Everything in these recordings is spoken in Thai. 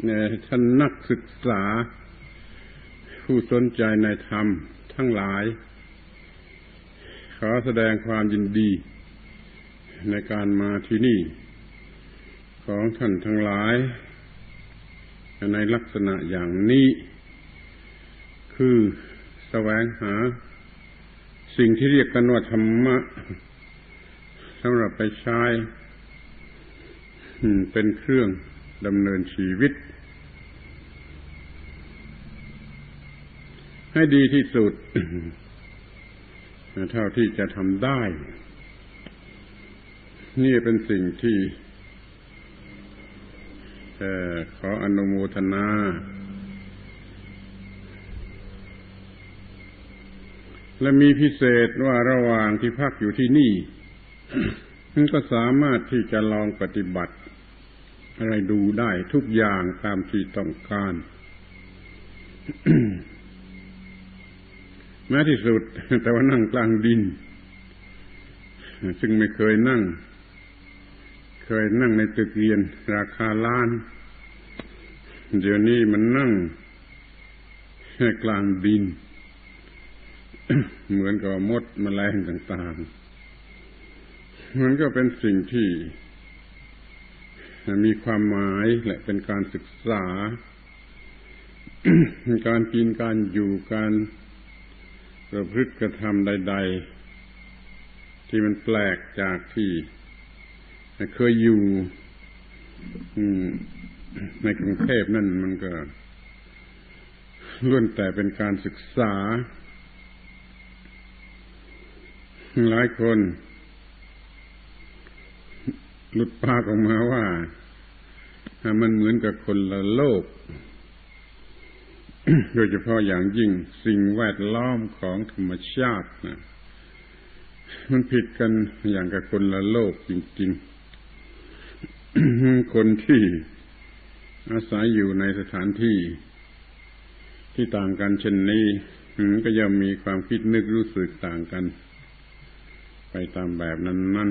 ท่านนักศึกษาผู้สนใจในธรรมทั้งหลายขอแสดงความยินดีในการมาที่นี่ของท่านทั้งหลายในลักษณะอย่างนี้คือแสวงหาสิ่งที่เรียกกันว่าธรรมะสำหรับไปใช้เป็นเครื่องดำเนินชีวิตให้ดีที่สุดเท่าที่จะทำได้นี่เป็นสิ่งที่ขออนุโมทนาและมีพิเศษว่าระหว่างที่พักอยู่ที่นี่ก็สามารถที่จะลองปฏิบัติอะไรดูได้ทุกอย่างตามที่ต้องการ แม้ที่สุดแต่ว่านั่งกลางดินซึ่งไม่เคยนั่งในตึกเรียนราคาล้านเดี๋ยวนี้มันนั่งกลางดิน เหมือนกับมดแมลงต่างๆมันก็เป็นสิ่งที่มีความหมายและเป็นการศึกษา การกินการอยู่การประพฤติกระทำใดๆที่มันแปลกจากที่เคยอยู่ในกรุงเทพนั่นมันก็ล้วนแต่เป็นการศึกษาหลายคนหลุดปากออกมาว่ามันเหมือนกับคนละโลก โดยเฉพาะอย่างยิ่งสิ่งแวดล้อมของธรรมชาตินะมันผิดกันอย่างกับคนละโลกจริงๆ คนที่อาศัยอยู่ในสถานที่ที่ต่างกันเช่นนี้ก็ย่อมมีความคิดนึกรู้สึกต่างกันไปตามแบบนั้น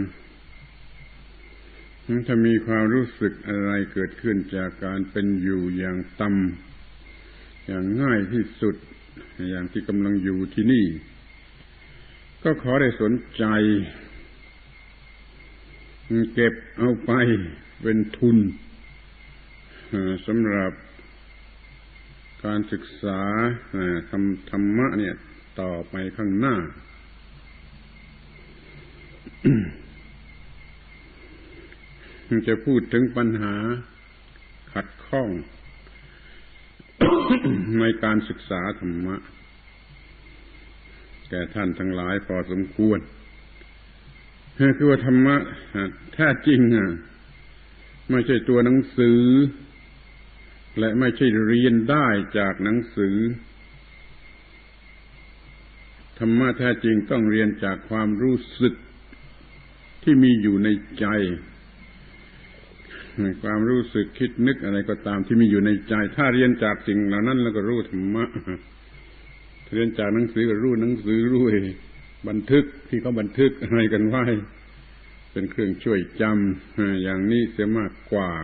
ถ้ามีความรู้สึกอะไรเกิดขึ้นจากการเป็นอยู่อย่างต่ำอย่างง่ายที่สุดอย่างที่กำลังอยู่ที่นี่ก็ขอได้สนใจเก็บเอาไปเป็นทุนสำหรับการศึกษาธรรมะเนี่ยต่อไปข้างหน้า จะพูดถึงปัญหาขัดข้อง ในการศึกษาธรรมะแก่ท่านทั้งหลายพอสมควรคือว่าธรรมะแท้จริงไม่ใช่ตัวหนังสือและไม่ใช่เรียนได้จากหนังสือธรรมะแท้จริงต้องเรียนจากความรู้สึกที่มีอยู่ในใจความรู้สึกคิดนึกอะไรก็ตามที่มีอยู่ในใจถ้าเรียนจากสิ่งเหล่านั้นแล้วก็รู้ธรรมะเรียนจากหนังสือก็รู้หนังสือรู้บันทึกที่เขาบันทึกอะไรกันไว้เป็นเครื่องช่วยจำอย่างนี้เสียมากกว่า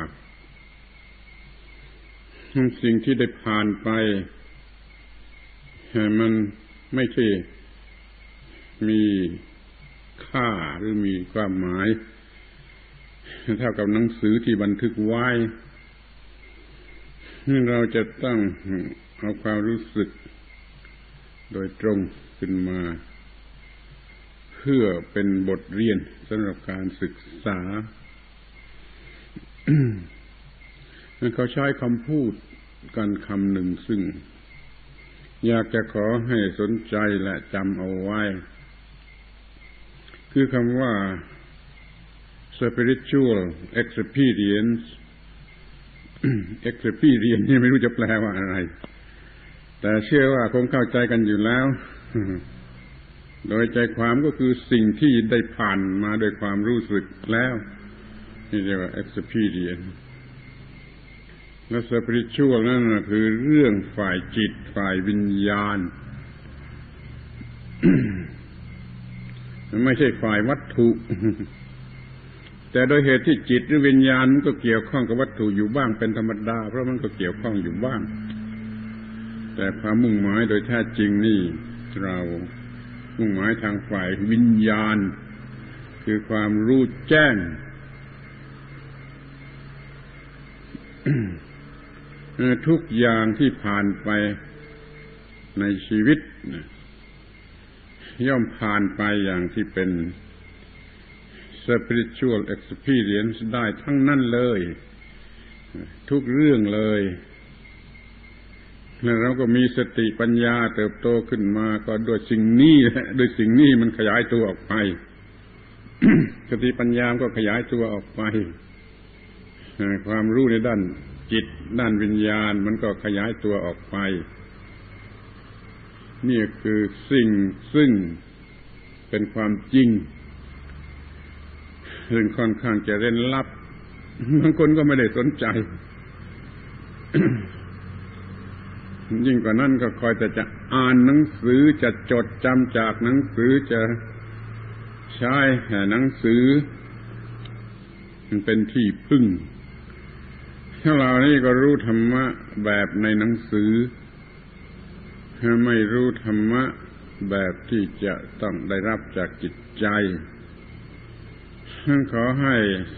สิ่งที่ได้ผ่านไปมันไม่ใช่มีค่าหรือมีความหมายเท่ากับหนังสือที่บันทึกไว้เราจะต้องเอาความรู้สึกโดยตรงขึ้นมาเพื่อเป็นบทเรียนสำหรับการศึกษา เขาใช้คำพูดกันคำหนึ่งซึ่งอยากจะขอให้สนใจและจำเอาไว้คือคำว่า spiritual experience experience นี่ไม่รู้จะแปลว่าอะไรแต่เชื่อว่าคงเข้าใจกันอยู่แล้ว โดยใจความก็คือสิ่งที่ได้ผ่านมาโดยความรู้สึกแล้วนี่เรียกว่า experience และ spiritual นั่นคือเรื่องฝ่ายจิตฝ่ายวิญญาณ ไม่ใช่ฝ่ายวัตถุแต่โดยเหตุที่จิตหรือวิญญาณมันก็เกี่ยวข้องกับวัตถุอยู่บ้างเป็นธรรมดาเพราะมันก็เกี่ยวข้องอยู่บ้างแต่ความมุ่งหมายโดยแท้จริงนี่เรามุ่งหมายทางฝ่ายวิญญาณคือความรู้แจ้ง ทุกอย่างที่ผ่านไปในชีวิตย่อมผ่านไปอย่างที่เป็น spiritual experience ได้ทั้งนั้นเลยทุกเรื่องเลยแล้วเราก็มีสติปัญญาเติบโตขึ้นมาก็โดยสิ่งนี้โดยสิ่งนี้มันขยายตัวออกไป สติปัญญาก็ขยายตัวออกไปความรู้ในด้านจิตด้านวิญญาณมันก็ขยายตัวออกไปนี่คือสิ่งซึ่งเป็นความจริงซึ่งค่อนข้างจะเร้นลับบางคนก็ไม่ได้สนใจ ยิ่งกว่านั้นก็คอยแต่จะอ่านหนังสือจะจดจำจากหนังสือจะใช้หนังสือมันเป็นที่พึ่งถ้าเรานี่ก็รู้ธรรมะแบบในหนังสือไม่รู้ธรรมะแบบที่จะต้องได้รับจากจิตใจขอให้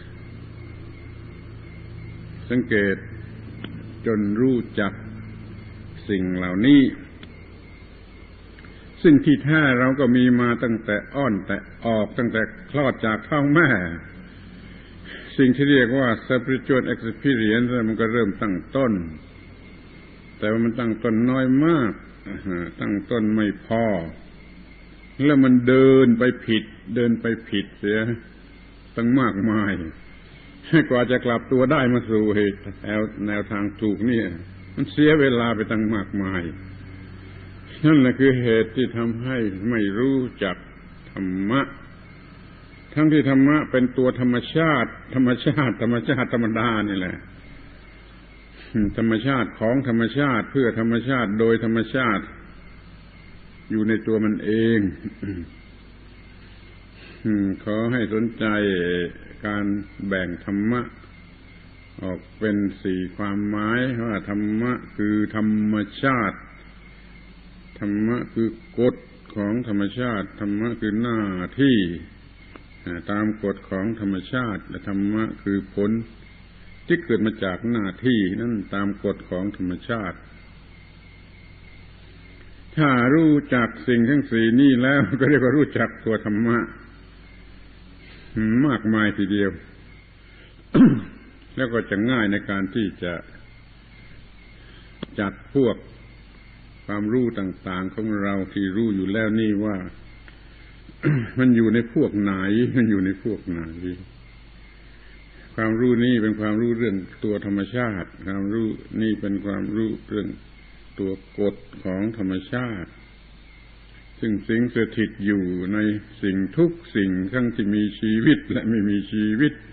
สังเกตจนรู้จักสิ่งเหล่านี้ซึ่งที่แท้เราก็มีมาตั้งแต่อ้อนแต่ออกตั้งแต่คลอดจากท้องแม่สิ่งที่เรียกว่า spiritual experience มันก็เริ่มตั้งต้นแต่ว่ามันตั้งต้นน้อยมากตั้งต้นไม่พอแล้วมันเดินไปผิดเสียตั้งมากมายกว่าจะกลับตัวได้มาสู่เหตุแนวทางถูกนี่มันเสียเวลาไปตั้งมากมายนั่นแหละคือเหตุที่ทำให้ไม่รู้จักธรรมะทั้งที่ธรรมะเป็นตัวธรรมชาติธรรมดานี่แหละธรรมชาติของธรรมชาติเพื่อธรรมชาติโดยธรรมชาติอยู่ในตัวมันเองขอให้สนใจการแบ่งธรรมะออกเป็น4ความหมายว่าธรรมะคือธรรมชาติธรรมะคือกฎของธรรมชาติธรรมะคือหน้าที่ตามกฎของธรรมชาติและธรรมะคือผลที่เกิดมาจากหน้าที่นั่นตามกฎของธรรมชาติถ้ารู้จักสิ่งทั้ง4นี้แล้วก็เรียกว่ารู้จักตัวธรรมะมากมายทีเดียว แล้วก็จะง่ายในการที่จะจัดพวกความรู้ต่างๆของเราที่รู้อยู่แล้วนี่ว่า มันอยู่ในพวกไหนความรู้นี้เป็นความรู้เรื่องตัวธรรมชาติความรู้นี่เป็นความรู้เรื่องตัวกฎของธรรมชาติซึ่งสิงสถิตอยู่ในสิ่งทุกสิ่งทั้งที่มีชีวิตและไม่มีชีวิต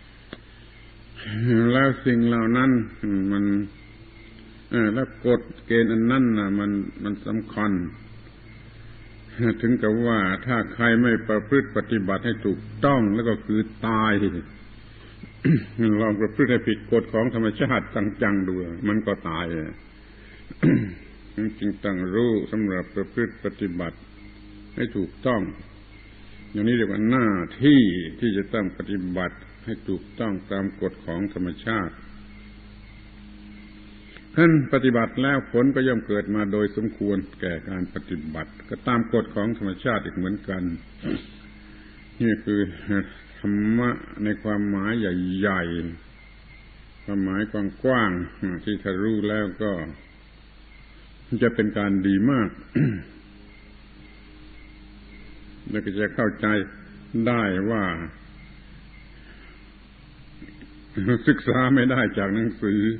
แล้วสิ่งเหล่านั้นมันแล้วกฎเกณฑ์อันนั้นน่ะมันสำคัญถึงกับว่าถ้าใครไม่ประพฤติปฏิบัติให้ถูกต้องแล้วก็คือตายลองประพฤติให้ผิดกฎของธรรมชาติจังๆดูมันก็ตายจึงต้องรู้สำหรับประพฤติปฏิบัติให้ถูกต้องอย่างนี้เรียกว่าหน้าที่ที่จะต้องปฏิบัติให้ถูกต้องตามกฎของธรรมชาติท่านปฏิบัติแล้วผลก็ย่อมเกิดมาโดยสมควรแก่การปฏิบัติก็ตามกฎของธรรมชาติอีกเหมือนกันนี่คือธรรมะในความหมายใหญ่ๆความหมายกว้างๆที่ถ้ารู้แล้วก็จะเป็นการดีมาก แล้วก็จะเข้าใจได้ว่าศึกษาไม่ได้จากหนังสือ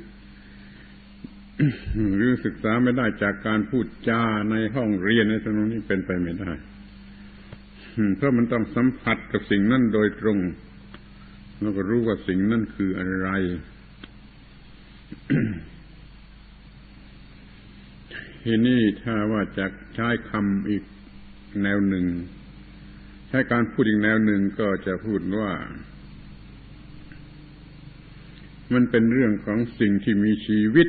หรือศึกษาไม่ได้จากการพูดจาในห้องเรียนในตรงนี้เป็นไปไม่ได้เพราะมันต้องสัมผัสกับสิ่งนั้นโดยตรงแล้วก็รู้ว่าสิ่งนั้นคืออะไร ทีนี้ถ้าว่าจะใช้คำอีกแนวหนึ่งใช้การพูดอีกแนวหนึ่งก็จะพูดว่ามันเป็นเรื่องของสิ่งที่มีชีวิต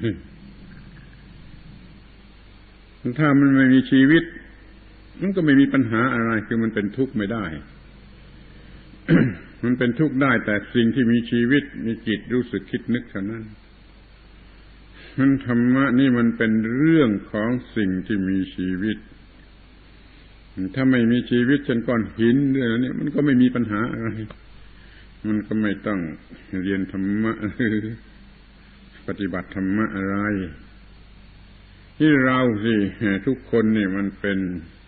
ถ้ามันไม่มีชีวิตมันก็ไม่มีปัญหาอะไรคือมันเป็นทุกข์ไม่ได้ มันเป็นทุกข์ได้แต่สิ่งที่มีชีวิตมีจิตรู้สึกคิดนึกเท่านั้นมันธรรมะนี่มันเป็นเรื่องของสิ่งที่มีชีวิตถ้าไม่มีชีวิตเช่นก้อนหินเรื่องนี้มันก็ไม่มีปัญหาอะไรมันก็ไม่ต้องเรียนธรรมะปฏิบัติธรรมะอะไรที่เราสิทุกคนนี่มันเป็น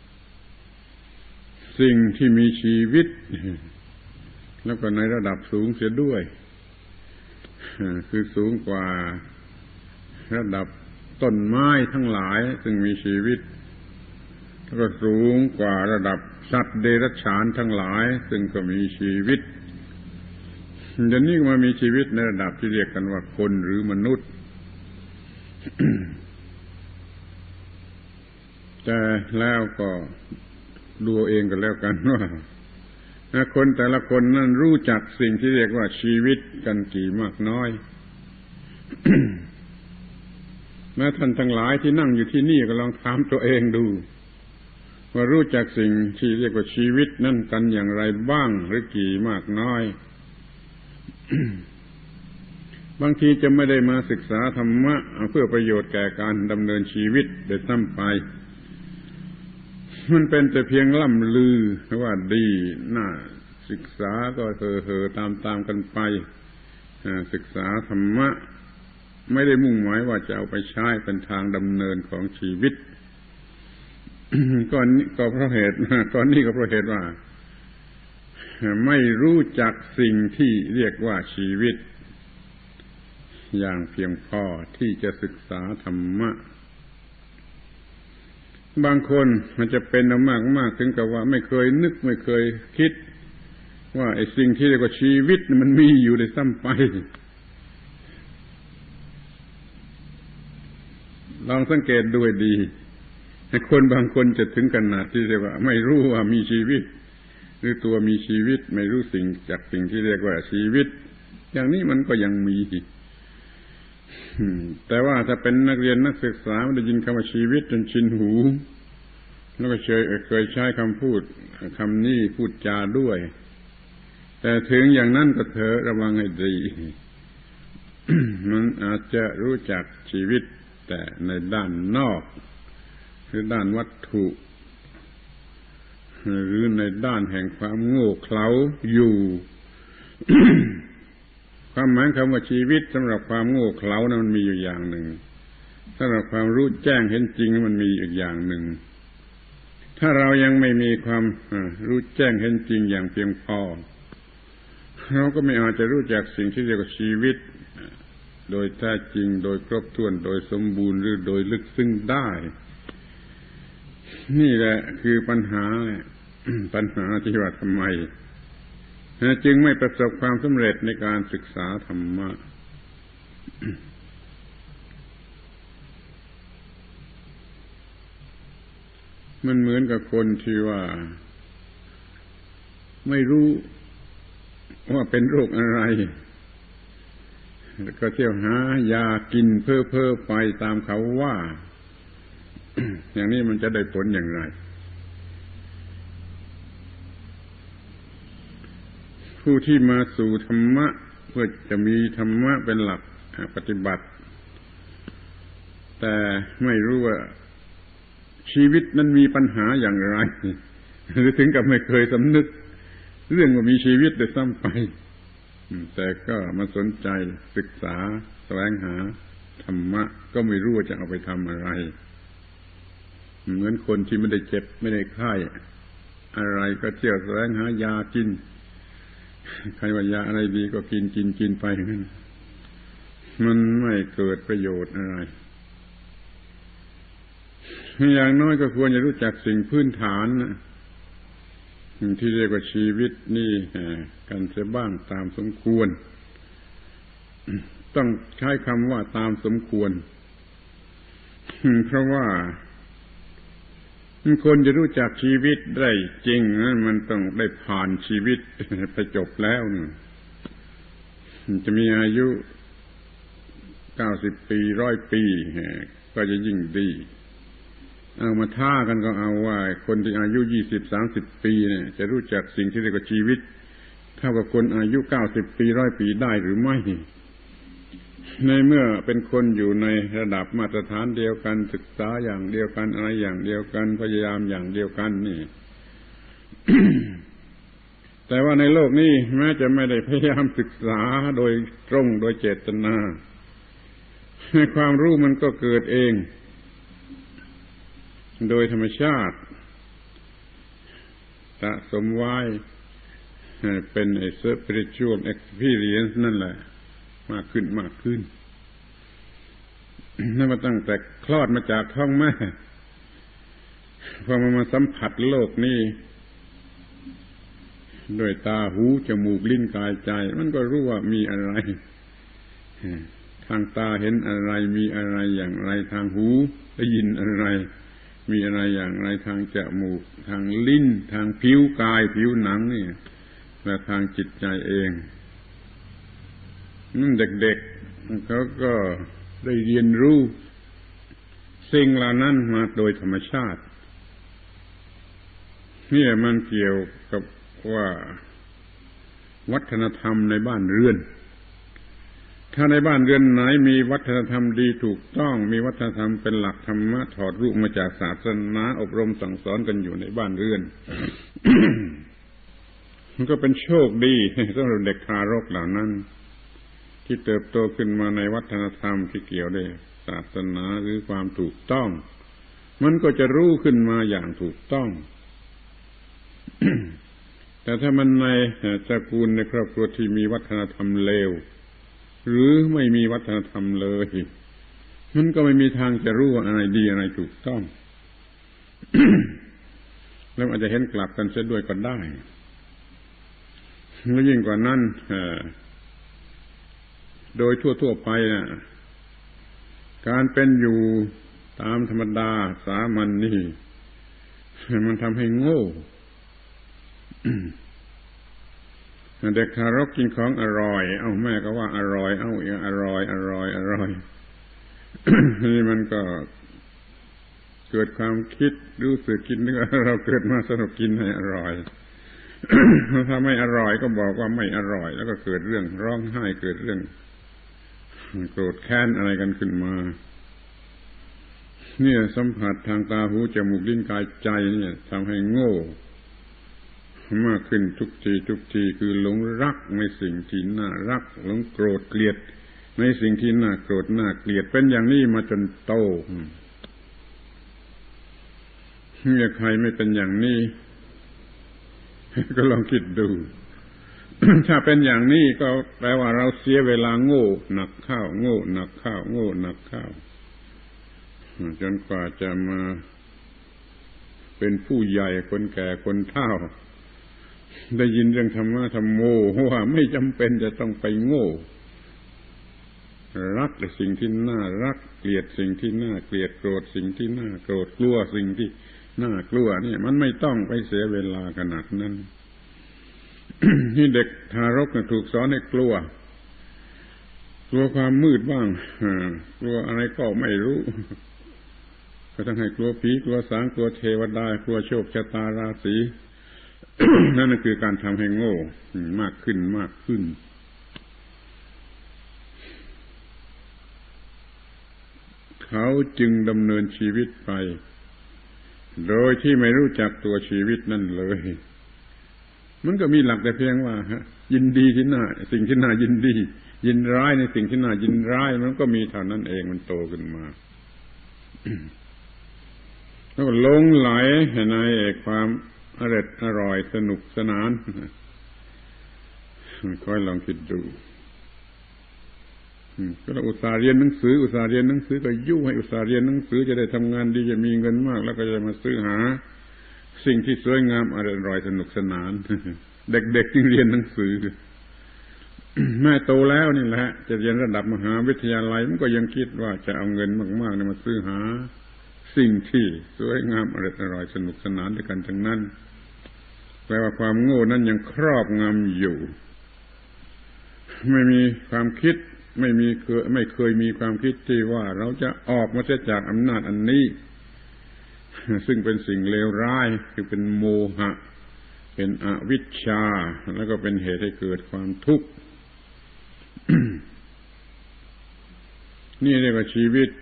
สิ่งที่มีชีวิตแล้วก็ในระดับสูงเสียด้วยคือสูงกว่าระดับต้นไม้ทั้งหลายซึ่งมีชีวิตแล้วก็สูงกว่าระดับสัตว์เดรัจฉานทั้งหลายซึ่งก็มีชีวิตเดี๋ยวนี้มามีชีวิตในระดับที่เรียกกันว่าคนหรือมนุษย์ แต่แล้วก็ดูเองกันแล้วกันว่าคนแต่ละคนนั้นรู้จักสิ่งที่เรียกว่าชีวิตกันกี่มากน้อย แม้ท่านทั้งหลายที่นั่งอยู่ที่นี่ก็ลองถามตัวเองดูว่ารู้จักสิ่งที่เรียกว่าชีวิตนั่นกันอย่างไรบ้างหรือกี่มากน้อย บางทีจะไม่ได้มาศึกษาธรรมะเพื่อประโยชน์แก่การดำเนินชีวิตโดยซ้ำไปมันเป็นแต่เพียงล่ำลือว่าดีน่าศึกษาก็เห่อๆตามกันไปศึกษาธรรมะไม่ได้มุ่งหมายว่าจะเอาไปใช้เป็นทางดำเนินของชีวิต ก็เพราะเหตุตอนนี้ก็เพราะเหตุว่าไม่รู้จักสิ่งที่เรียกว่าชีวิตอย่างเพียงพอที่จะศึกษาธรรมะบางคนมันจะเป็นมากถึงกับว่าไม่เคยนึกไม่เคยคิดว่าไอ้สิ่งที่เรียกว่าชีวิตมันมีอยู่ในซ้ำไปลองสังเกตดูให้ดีคนบางคนจะถึงขนาดที่เรียกว่าไม่รู้ว่ามีชีวิตหรือตัวมีชีวิตไม่รู้สิ่งจากสิ่งที่เรียกว่าชีวิตอย่างนี้มันก็ยังมีแต่ว่าถ้าเป็นนักเรียนนักศึกษาได้ยินคำว่าชีวิตจนชินหูแล้วก็เคยใช้คำพูดคำนี้พูดจาด้วยแต่ถึงอย่างนั้นก็เถอะระวังให้ดี มันอาจจะรู้จักชีวิตแต่ในด้านนอกคือด้านวัตถุหรือในด้านแห่งความโง่เขลาอยู่ ความหมายคำว่าชีวิตสำหรับความโง่เขลานั้นมันมีอยู่อย่างหนึ่งสำหรับความรู้แจ้งเห็นจริงมันมีอีกอย่างหนึ่งถ้าเรายังไม่มีความรู้แจ้งเห็นจริงอย่างเพียงพอเราก็ไม่อาจจะรู้จักสิ่งที่เรียกว่าชีวิตโดยแท้จริงโดยครบถ้วนโดยสมบูรณ์หรือโดยลึกซึ้งได้นี่แหละคือปัญหา ปัญหาที่ว่าทำไมจึงไม่ประสบความสำเร็จในการศึกษาธรรมะ มันเหมือนกับคนที่ว่าไม่รู้ว่าเป็นโรคอะไรก็เที่ยวหายากินเพ้อไปตามเขาว่า อย่างนี้มันจะได้ผลอย่างไรผู้ที่มาสู่ธรรมะเพื่อจะมีธรรมะเป็นหลักปฏิบัติแต่ไม่รู้ว่าชีวิตนั้นมีปัญหาอย่างไรหรือถึงกับไม่เคยสำนึกเรื่องว่ามีชีวิตได้ซ้ำไปแต่ก็มาสนใจศึกษาแสวงหาธรรมะก็ไม่รู้ว่าจะเอาไปทำอะไรเหมือนคนที่ไม่ได้เจ็บไม่ได้ไข้อะไรก็เที่ยวแสวงหายากินใครว่ายาอะไรดีก็กินไปงั้นมันไม่เกิดประโยชน์อะไรอย่างน้อยก็ควรจะรู้จักสิ่งพื้นฐานที่เรียกว่าชีวิตนี่กันเสียบ้างตามสมควรต้องใช้คำว่าตามสมควรเพราะว่าคนจะรู้จักชีวิตได้จริงนั้นมันต้องได้ผ่านชีวิตไปจบแล้วจะมีอายุ90 ปี100 ปีก็จะยิ่งดีเอามาท้ากันก็เอาว่าคนที่อายุ20-30 ปีเนี่ยจะรู้จักสิ่งที่เรียกว่าชีวิตเท่ากับคนอายุ90 ปี100 ปีได้หรือไม่ในเมื่อเป็นคนอยู่ในระดับมาตรฐานเดียวกันศึกษาอย่างเดียวกันอะไรอย่างเดียวกันพยายามอย่างเดียวกันนี่ แต่ว่าในโลกนี้แม้จะไม่ได้พยายามศึกษาโดยตรงโดยเจตนาความรู้มันก็เกิดเองโดยธรรมชาติสะสมไว้เป็นไอ้ spiritual experience นั่นแหละมากขึ้นนั่นมาตั้งแต่คลอดมาจากท้องแม่พอมาสัมผัสโลกนี้ด้วยตาหูจมูกลิ้นกายใจมันก็รู้ว่ามีอะไรทางตาเห็นอะไรมีอะไรอย่างไรทางหูได้ยินอะไรมีอะไรอย่างไรทางจมูกทางลิ้นทางผิวกายผิวหนังนี่และทางจิตใจเองเด็กๆเขาก็ได้เรียนรู้สิ่งเหล่านั้นมาโดยธรรมชาตินี่มันเกี่ยวกับว่าวัฒนธรรมในบ้านเรือนถ้าในบ้านเรือนไหนมีวัฒนธรรมดีถูกต้องมีวัฒนธรรมเป็นหลักธรรมะถอดรูปมาจากศาสนาอบรมสั่งสอนกันอยู่ในบ้านเรือน มันก็เป็นโชคดีสำหรับเด็กทารกเหล่านั้นที่เติบโตขึ้นมาในวัฒนธรรมที่เกี่ยวด้วยศาสนาหรือความถูกต้องมันก็จะรู้ขึ้นมาอย่างถูกต้อง แต่ถ้ามันในตระกูลในครอบครัวที่มีวัฒนธรรมเลวหรือไม่มีวัฒนธรรมเลยมันก็ไม่มีทางจะรู้ว่าอะไรดีอะไรถูกต้อง แล้วอาจจะเห็นกลับกันเสียด้วยก็ได้แล้วยิ่งกว่านั้นโดยทั่วๆไปนะการเป็นอยู่ตามธรรมดาสามัญนี่มันทำให้โง่ เด็กทารกกินของอร่อยแม่ก็ว่าอร่อยอร่อย นี่มันก็เกิดความคิดรู้สึกคิดนึกว่าเราเกิดมาสนุกกินให้อร่อย ถ้าไม่อร่อยก็บอกว่าไม่อร่อยแล้วก็เกิดเรื่องร้องไห้เกิดเรื่องโกรธแค้นอะไรกันขึ้นมาเนี่ยสัมผัสทางตาหูจมูกลิ้นกายใจเนี่ยทำให้โง่มากขึ้นทุกทีคือหลงรักในสิ่งที่น่ารักหลงโกรธเกลียดในสิ่งที่น่าโกรธน่าเกลียดเป็นอย่างนี้มาจนโตมีใครไม่เป็นอย่างนี้ ก็ลองคิดดู ถ้าเป็นอย่างนี้ก็แปลว่าเราเสียเวลาโง่หนักข้าวโง่หนักข้าวโง่หนักข้าวจนกว่าจะมาเป็นผู้ใหญ่คนแก่คนเฒ่าได้ยินเรื่องธรรมะธรรมโมว่าไม่จำเป็นจะต้องไปโง่รักแต่สิ่งที่น่ารักเกลียดสิ่งที่น่าเกลียดโกรธสิ่งที่น่าโกรธกลัวสิ่งที่น่ากลัวนี่มันไม่ต้องไปเสียเวลาขนาดนั้น ที่เด็กทารกถูกสอนให้กลัวความมืดบ้างกลัวอะไรก็ไม่รู้ก็ต้องให้กลัวผีกลัวสางกลัวเทวดากลัวโชคชะตาราศีนั่นคือการทำให้โง่มากขึ้นเขาจึงดำเนินชีวิตไปโดยที่ไม่รู้จักตัวชีวิตนั่นเลยมันก็มีหลักแต่เพียงว่ายินดีที่น่าสิ่งที่น่ายินดียินร้ายในสิ่งที่น่ายินร้ายมันก็มีเท่านั้นเองมันโตขึ้นมา แล้วก็หลงไหลในความอร่อยสนุกสนานค่อยลองคิดดูก็เราอุตส่าห์เรียนหนังสือก็ยุ่งให้อุตส่าห์เรียนหนังสือจะได้ทำงานดีจะมีเงินมากแล้วก็จะมาซื้อหาสิ่งที่สวยงามอร่อยสนุกสนาน เด็กๆจึงเรียนหนังสือ แม่โตแล้วนี่แหละจะเรียนระดับมหาวิทยาลัยมันก็ยังคิดว่าจะเอาเงินมากๆมาซื้อหาสิ่งที่สวยงามอร่อยสนุกสนานด้วยกันทั้งนั้นแปลว่าความโง่นั้นยังครอบงำอยู่ไม่มีความคิดไม่เคยมีความคิดที่ว่าเราจะออกมาจากอำนาจอันนี้ซึ่งเป็นสิ่งเลวร้ายคือเป็นโมหะเป็นอวิชชาแล้วก็เป็นเหตุให้เกิดความทุกข์ นี่เรียกว่าชีวิต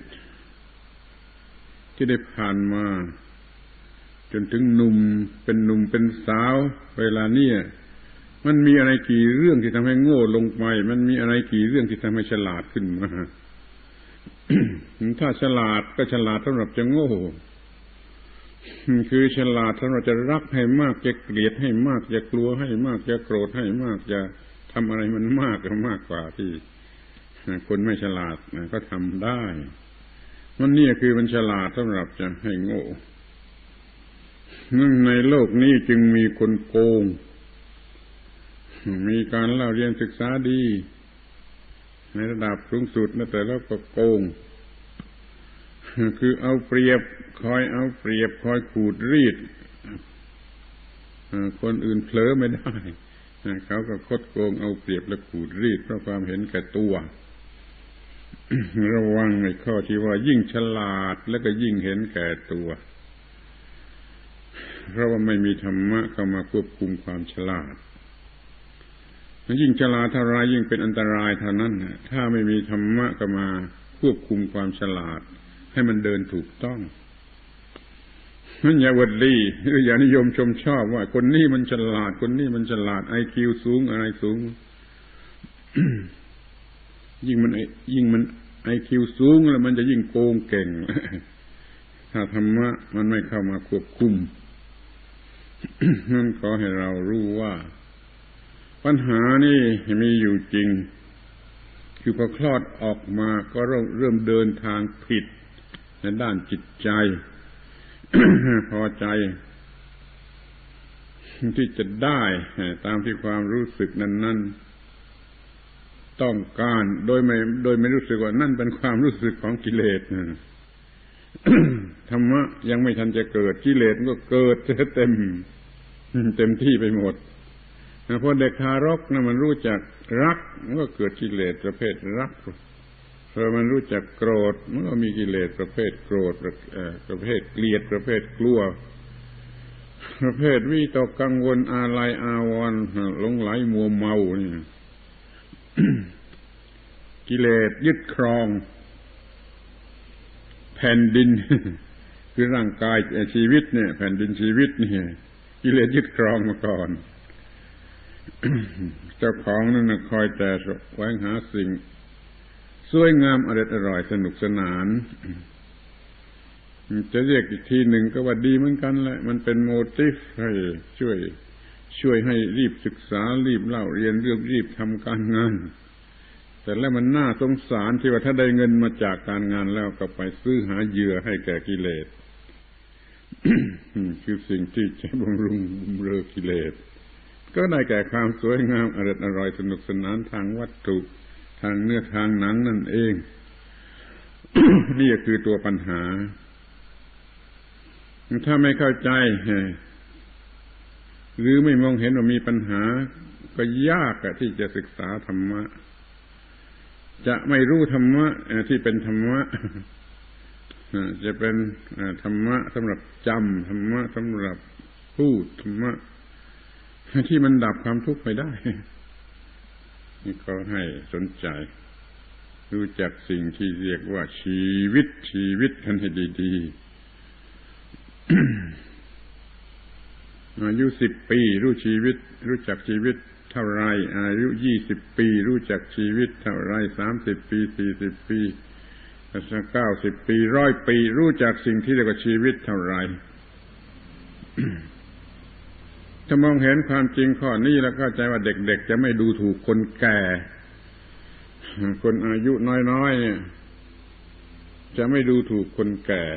ที่ได้ผ่านมาจนถึงหนุ่มเป็นสาวเวลานี้มันมีอะไรกี่เรื่องที่ทำให้โง่ลงไปมันมีอะไรกี่เรื่องที่ทำให้ฉลาดขึ้นมา ถ้าฉลาดก็ฉลาดสำหรับจะโง่คือฉลาดสำหรับจะรักให้มากจะเกลียดให้มากจะกลัวให้มากจะโกรธให้มากจะทำอะไรมันมากกว่าที่คนไม่ฉลาดก็ทำได้มันนี่คือมันฉลาดสำหรับจะให้โง่ในโลกนี้จึงมีคนโกงมีการเล่าเรียนศึกษาดีในระดับสูงสุดนะแต่แล้วก็โกงคือเอาเปรียบคอยขูดรีดคนอื่นเผลอไม่ได้เขาก็คดโกงเอาเปรียบและขูดรีดเพราะความเห็นแก่ตัว ระวังในข้อที่ว่ายิ่งฉลาดแล้วก็ยิ่งเห็นแก่ตัวเพราะว่าไม่มีธรรมะเข้ามาควบคุมความฉลาดยิ่งฉลาดเท่าไรยิ่งเป็นอันตรายเท่านั้นถ้าไม่มีธรรมะเข้ามาควบคุมความฉลาดให้มันเดินถูกต้องนั่นอย่าวัดดีหรืออย่านิยมชมชอบว่าคนนี้มันฉลาดคนนี้มันฉลาด IQ สูงอะไรสูง ยิ่งมัน IQ สูงแล้วมันจะยิ่งโกงเก่ง ถ้าธรรมะมันไม่เข้ามาควบคุม นั่นขอให้เรารู้ว่าปัญหานี่มีอยู่จริงคือพอคลอดออกมาก็เริ่มเดินทางผิดในด้านจิตใจ พอใจที่จะได้ตามที่ความรู้สึกนั้นต้องการโดยไม่รู้สึกว่านั่นเป็นความรู้สึกของกิเลส ธรรมะยังไม่ทันจะเกิดกิเลสก็เกิดเต็มที่ไปหมดพอเด็กทารกนะมันรู้จักรักมันก็เกิดกิเลสประเภทรักพอมันรู้จักโกรธมันก็มีกิเลสประเภทโกรธประเภทเกลียดประเภทกลัวประเภทวิตกกังวลอาลัยอาวรณ์หลงไหลมัวเมานี่ กิเลสยึดครองแผ่นดิน คือร่างกายชีวิตเนี่ยแผ่นดินชีวิตนี่กิเลสยึดครองมาก่อน เจ้าของนั่นนะคอยแต่แสวงหาสิ่งสวยงามอร่อยสนุกสนานจะเรียกอีกทีหนึ่งก็ว่าดีเหมือนกันแหละมันเป็นโมทิฟให้ช่วยให้รีบศึกษารีบเล่าเรียนรีบทำการงานแต่แล้วมันน่าสงสารที่ว่าถ้าได้เงินมาจากการงานแล้วก็ไปซื้อหาเหยื่อให้แก่กิเลส คือสิ่งที่จะบำรุงเรืองกิเลสก็ได้แก่ความสวยงามอร่อยสนุกสนานทางวัตถุทางเนื้อทางหนังนั่นเอง นี่คือตัวปัญหาถ้าไม่เข้าใจหรือไม่มองเห็นว่ามีปัญหาก็ยากที่จะศึกษาธรรมะจะไม่รู้ธรรมะที่เป็นธรรมะจะเป็นธรรมะสำหรับจำธรรมะสำหรับพูดธรรมะที่มันดับความทุกข์ไปได้นี่ก็ให้สนใจรู้จักสิ่งที่เรียกว่าชีวิตกันให้ดีๆ อายุ10 ปีรู้ชีวิตรู้จักชีวิตเท่าไรอายุ20 ปีรู้จักชีวิตเท่าไร30 ปี40 ปี90 ปี100 ปีรู้จักสิ่งที่เรียกว่าชีวิตเท่าไร ถ้ามองเห็นความจริงข้อนี้แล้วเข้าใจว่าเด็กๆจะไม่ดูถูกคนแก่คนอายุน้อยๆเนี่ยจะไม่ดูถูกคนแก่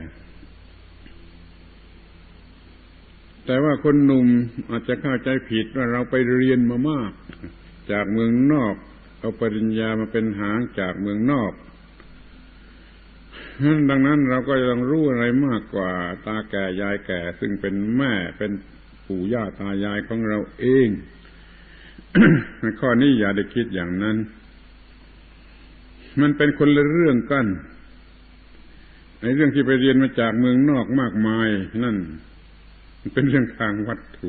แต่ว่าคนหนุ่มอาจจะเข้าใจผิดว่าเราไปเรียนมามากจากเมืองนอกเอาปริญญามาเป็นหางจากเมืองนอกดังนั้นเราก็ต้องรู้อะไรมากกว่าตาแก่ยายแก่ซึ่งเป็นแม่เป็นปู่ย่าตายายของเราเองข้อนี้อย่าได้คิดอย่างนั้นมันเป็นคนละเรื่องกันไอ้เรื่องที่ไปเรียนมาจากเมืองนอกมากมายนั่นมันเป็นเรื่องทางวัตถุ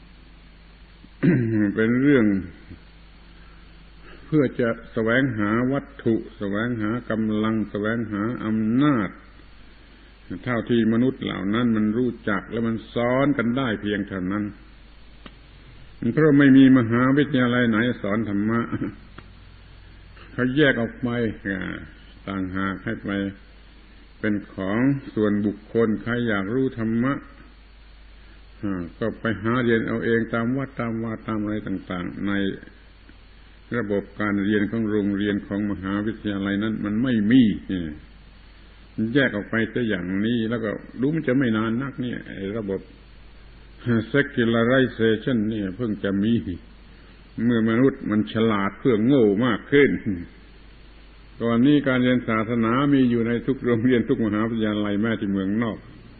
เป็นเรื่องเพื่อจะแสวงหาวัตถุแสวงหากำลังแสวงหาอำนาจเท่าที่มนุษย์เหล่านั้นมันรู้จักและมันสอนกันได้เพียงเท่านั้นเพราะไม่มีมหาวิทยาลัยไหนสอนธรรมะเขาแยกออกไปต่างหากให้ไปเป็นของส่วนบุคคลใครอยากรู้ธรรมะก็ไปหาเรียนเอาเองตามวัดตามวาตามอะไรต่างๆในระบบการเรียนของโรงเรียนของมหาวิทยาลัยนั้นมันไม่มีแยกออกไปแต่อย่างนี้แล้วก็รู้มันจะไม่นานนักเนี่ยระบบ secularization เนี่ยเพิ่งจะมีเมื่อมนุษย์มันฉลาดเพื่อโง่มากขึ้นก่อนนี้การเรียนศาสนามีอยู่ในทุกโรงเรียนทุกมหาวิทยาลัยแม้ที่เมืองนอก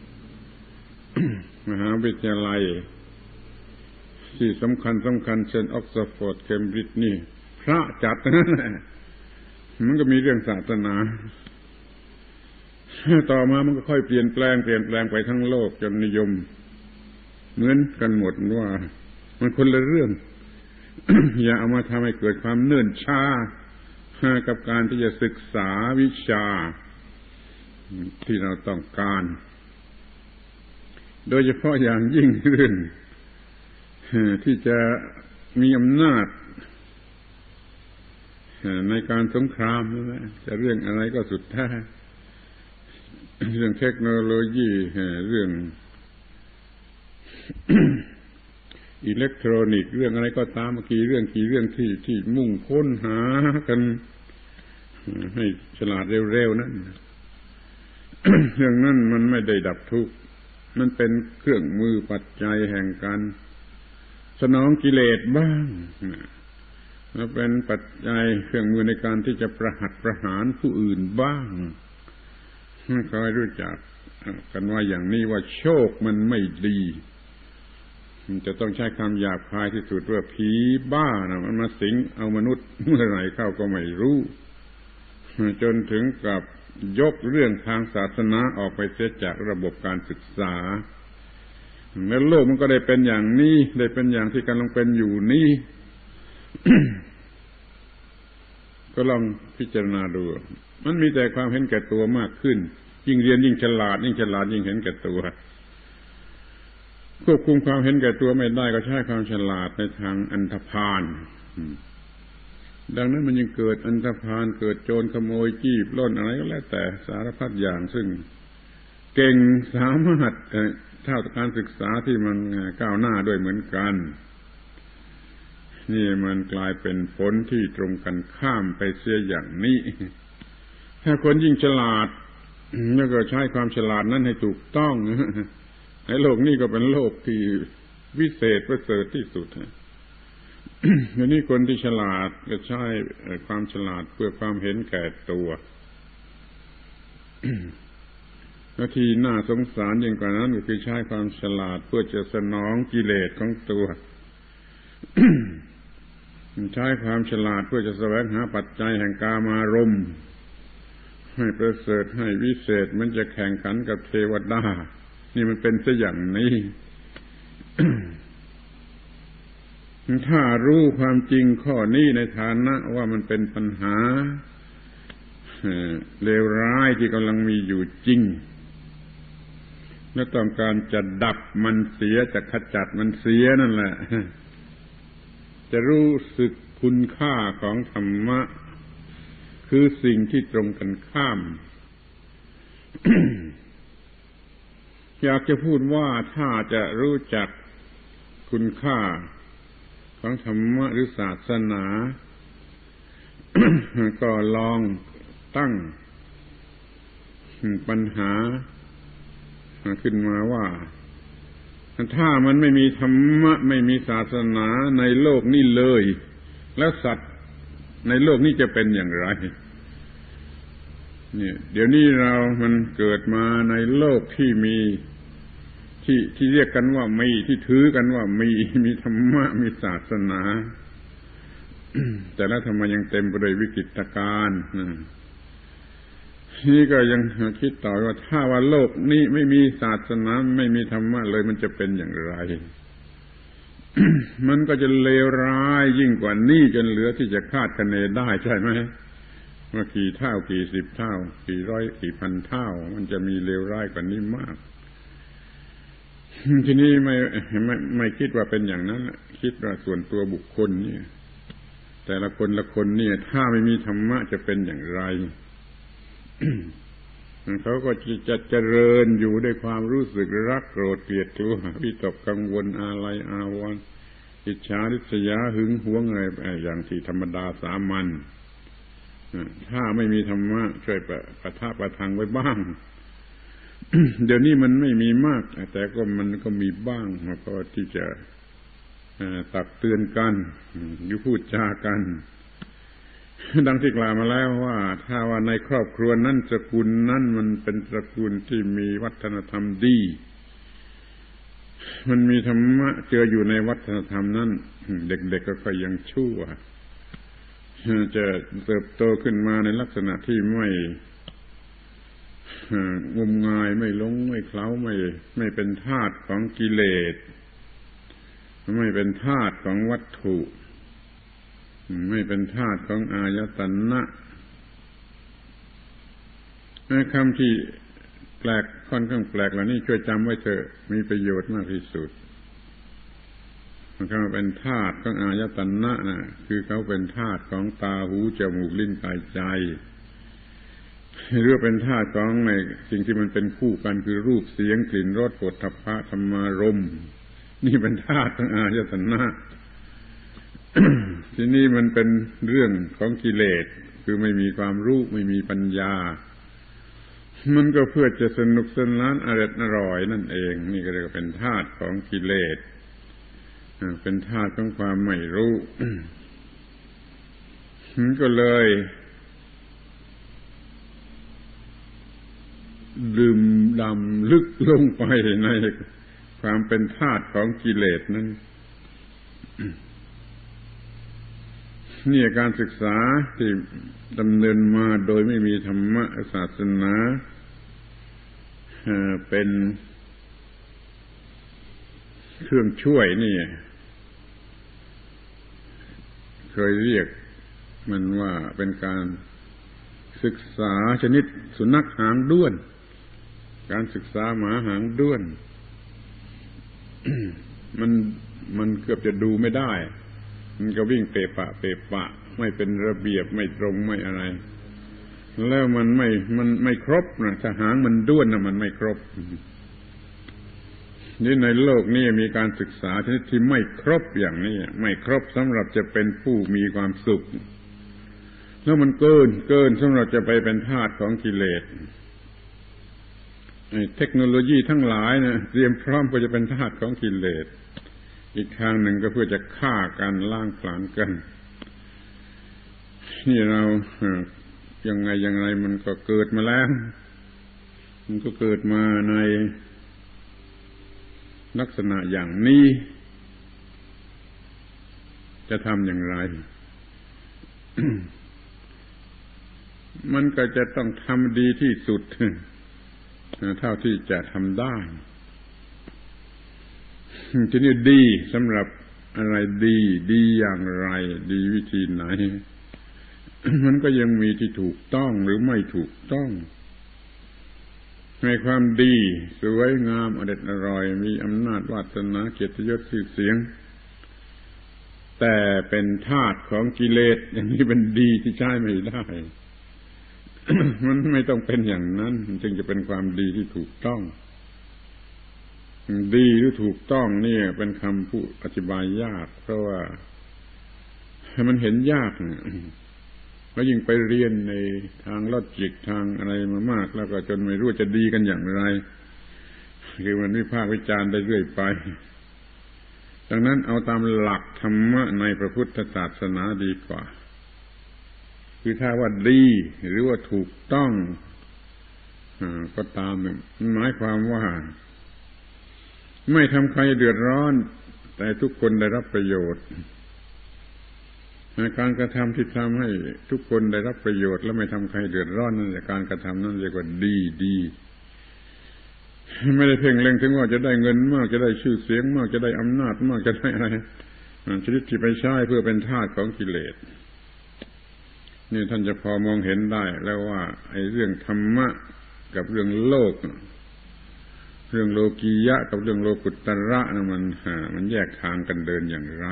มหาวิทยาลัยที่สำคัญเช่นออกซฟอร์ดเคมบริดจ์นี่พระจัดนั่นแหละมันก็มีเรื่องศาสนาต่อมามันก็ค่อยเปลี่ยนแปลงไปทั้งโลกจนนิยมเหมือนกันหมดว่ามันคนละเรื่อง อย่าเอามาทำให้เกิดความเนิ่นช้ากับการที่จะศึกษาวิชาที่เราต้องการโดยเฉพาะอย่างยิ่งเรื่องที่จะมีอำนาจในการสงครามนั่นแหละจะเรื่องอะไรก็สุดแท้เรื่องเทคโนโลยีเรื่อง อิเล็กทรอนิกส์เรื่องอะไรก็ตามกี่เรื่องที่มุ่งค้นหากันให้ฉลาดเร็วๆนั้น เรื่องนั้นมันไม่ได้ดับทุกข์มันเป็นเครื่องมือปัจจัยแห่งการสนองกิเลสบ้างและเป็นปัจจัยเครื่องมือในการที่จะประหัตประหารผู้อื่นบ้างคอยรู้จักกันว่าอย่างนี้ว่าโชคมันไม่ดีมันจะต้องใช้คำหยาบคายที่สุดว่าผีบ้านะมันมาสิงเอามนุษย์เมื่อไหร่เข้าก็ไม่รู้จนถึงกับยกเรื่องทางศาสนาออกไปเสียจากระบบการศึกษาแล้วโลกมันก็ได้เป็นอย่างนี้ได้เป็นอย่างที่กำลังเป็นอยู่นี้ ก็ลองพิจารณาดูมันมีแต่ความเห็นแก่ตัวมากขึ้นยิ่งเรียนยิ่งฉลาดยิ่งเห็นแก่ตัวควบคุมความเห็นแก่ตัวไม่ได้ก็ใช้ความฉลาดในทางอันธพาลดังนั้นมันยังเกิดอันธพาลเกิดโจรขโมยจี้ปล้นอะไรก็แล้วแต่สารพัดอย่างซึ่งเก่งสามารถเท่าการศึกษาที่มันก้าวหน้าด้วยเหมือนกันนี่มันกลายเป็นผลที่ตรงกันข้ามไปเสียอย่างนี้ถ้าคนยิ่งฉลาดแล้วก็ใช้ความฉลาดนั้นให้ถูกต้องในโลกนี้ก็เป็นโลกที่วิเศษประเสริฐที่สุดอย่างนี้คนที่ฉลาดก็ใช้ความฉลาดเพื่อความเห็นแก่ตัวและที่น่าสงสารยิ่งกว่านั้นก็คือใช้ความฉลาดเพื่อจะสนองกิเลสของตัว ใช้ความฉลาดเพื่อจะแสวงหาปัจจัยแห่งกามารมณ์ให้ประเสริฐให้วิเศษมันจะแข่งขันกับเทวดานี่มันเป็นซะอย่างนี้ ถ้ารู้ความจริงข้อนี้ในฐานะว่ามันเป็นปัญหาเลวร้ายที่กำลังมีอยู่จริงและต้องการจะดับมันเสียจะขจัดมันเสียนั่นแหละจะรู้สึกคุณค่าของธรรมะคือสิ่งที่ตรงกันข้าม อยากจะพูดว่าถ้าจะรู้จักคุณค่าของธรรมะหรือศาสนา ก็ลองตั้งปัญหาขึ้นมาว่าถ้ามันไม่มีธรรมะไม่มีศาสนาในโลกนี้เลยแล้วสัตว์ในโลกนี้จะเป็นอย่างไรเนี่ยเดี๋ยวนี้มันเกิดมาในโลกที่มีที่เรียกกันว่ามีที่ถือกันว่ามีธรรมะมีศาสนาแต่แล้วทำไมยังเต็มไปด้วยวิกฤตการณ์นี่ก็ยังคิดต่อว่าถ้าว่าโลกนี้ไม่มีศาสนาไม่มีธรรมะเลยมันจะเป็นอย่างไร มันก็จะเลวร้ายยิ่งกว่านี้จนเหลือที่จะคาดคะเนได้ใช่ไหมว่ากี่เท่ากี่สิบเท่ากี่ร้อยกี่พันเท่ามันจะมีเลวร้ายกว่านี้มากทีนี้ไม่คิดว่าเป็นอย่างนั้นคิดว่าส่วนตัวบุคคลเนี่ยแต่ละคนเนี่ยถ้าไม่มีธรรมะจะเป็นอย่างไร เขาก็จะเจริญอยู่ด้วยความรู้สึกรักโกรธเกลียดชังวิตกกังวลอาลัยอาวรณ์อิจฉาริษยาหึงหวงอะไรอย่างที่ธรรมดาสามัญถ้าไม่มีธรรมะช่วยประทับประทังไว้บ้าง เดี๋ยวนี้มันไม่มีมากแต่ก็มันก็มีบ้างแล้วก็ที่จะตักเตือนกันอยู่พูดจากันดังที่กล่าวมาแล้วว่าถ้าว่าในครอบครัวนั้นตระกูลนั้นมันเป็นตระกูลที่มีวัฒนธรรมดีมันมีธรรมะเจออยู่ในวัฒนธรรมนั้นเด็กๆก็ค่อยยังชั่วจะเติบโตขึ้นมาในลักษณะที่ไม่งมงายไม่หลงไม่เคล้าไม่เป็นทาสของกิเลสไม่เป็นทาสของวัตถุไม่เป็นทาสของอายตนะคำที่แปลกค่อนข้างแปลกเหล่านี้ช่วยจำไว้เถอะมีประโยชน์มากที่สุดคำว่าเป็นทาสของอายตนะนะคือเขาเป็นทาสของตาหูจมูกลิ้นกายใจหรือเป็นธาตุของในสิ่งที่มันเป็นคู่กันคือรูปเสียงกลิ่นรสโผฏฐัพพะธรรมารมณ์นี่เป็นธาตุของอายตนะ ที่นี่มันเป็นเรื่องของกิเลสคือไม่มีความรู้ไม่มีปัญญามันก็เพื่อจะสนุกสนานอร่อยนั่นเองนี่ก็เรียกว่าเป็นธาตุของกิเลสเป็นธาตุของความไม่รู้ มันก็เลยดื่มดำลึกลงไปในความเป็นธาตุของกิเลสนั้นนี่การศึกษาที่ดำเนินมาโดยไม่มีธรรมะศาสนาเป็นเครื่องช่วยนี่เคยเรียกมันว่าเป็นการศึกษาชนิดสุนัขหางด้วนการศึกษาหมาหางด้วน มันเกือบจะดูไม่ได้มันก็วิ่งเปะปะไม่เป็นระเบียบไม่ตรงไม่อะไรแล้วมันไม่ครบนะถ้าหางมันด้วนนะมันไม่ครบนี่ในโลกนี้มีการศึกษาชนิดที่ไม่ครบอย่างนี้ไม่ครบสำหรับจะเป็นผู้มีความสุขแล้วมันเกินสำหรับจะไปเป็นทาสของกิเลสเทคโนโลยีทั้งหลายนะเตรียมพร้อมเพื่อจะเป็นทาสของกิเลสอีกทางหนึ่งก็เพื่อจะฆ่ากันล้างผลาญกันนี่เรายังไงมันก็เกิดมาแล้วมันก็เกิดมาในลักษณะอย่างนี้จะทำอย่างไร มันก็จะต้องทำดีที่สุดเท่าที่จะทำได้ทีนี้ดีสำหรับอะไรดีอย่างไรดีวิธีไหน มันก็ยังมีที่ถูกต้องหรือไม่ถูกต้องในความดีสวยงามอร่อยมีอำนาจวาสนาเกียรติยศชื่อเสียงแต่เป็นทาสของกิเลสอย่างนี้เป็นดีที่ใช้ไม่ได้ มันไม่ต้องเป็นอย่างนั้นจึงจะเป็นความดีที่ถูกต้องดีหรือถูกต้องนี่เป็นคำพูดอธิบายยากเพราะว่ามันเห็นยากแล้วยิ่งไปเรียนในทางลอจิกทางอะไรมามากแล้วก็จนไม่รู้จะดีกันอย่างไรคือมันวิพากษ์วิจารณ์ได้เรื่อยไปดังนั้นเอาตามหลักธรรมะในพระพุทธศาสนาดีกว่าคือถ้าว่าดีหรือว่าถูกต้องก็ตามหมายความว่าไม่ทำใครเดือดร้อนแต่ทุกคนได้รับประโยชน์การกระทำที่ทำให้ทุกคนได้รับประโยชน์และไม่ทำใครเดือดร้อนนั่นแหละการกระทำนั่นเรียกว่าดีไม่ได้เพ่งเล็งถึงว่าจะได้เงินมากจะได้ชื่อเสียงมากจะได้อำนาจมากจะได้อะไรชนิดที่ไปใช้เพื่อเป็นทาสของกิเลสนี่ท่านจะพอมองเห็นได้แล้วว่าไอ้เรื่องธรรมะกับเรื่องโลกเรื่องโลกียะกับเรื่องโลกุตระนะมันแยกทางกันเดินอย่างไร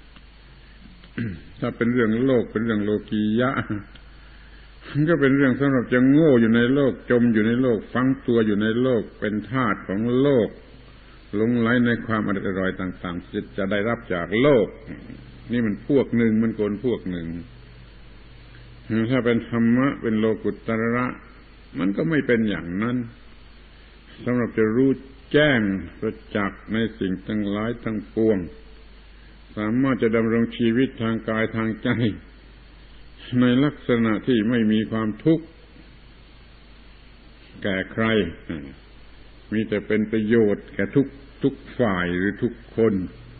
ถ้าเป็นเรื่องโลกเป็นเรื่องโลกียะมันก็เป็นเรื่องสำหรับจะโง่อยู่ในโลกจมอยู่ในโลกฝังตัวอยู่ในโลกเป็นทาสของโลกหลงไหลในความอร่อยต่างๆจะได้รับจากโลกนี่มันพวกหนึ่งมันคนพวกหนึ่งถ้าเป็นธรรมะเป็นโลกุตระมันก็ไม่เป็นอย่างนั้นสำหรับจะรู้แจ้งประจักษ์ในสิ่งทั้งหลายทั้งปวงสามารถจะดำรงชีวิตทางกายทางใจในลักษณะที่ไม่มีความทุกข์แก่ใครมีแต่เป็นประโยชน์แก่ทุกฝ่ายหรือทุกคน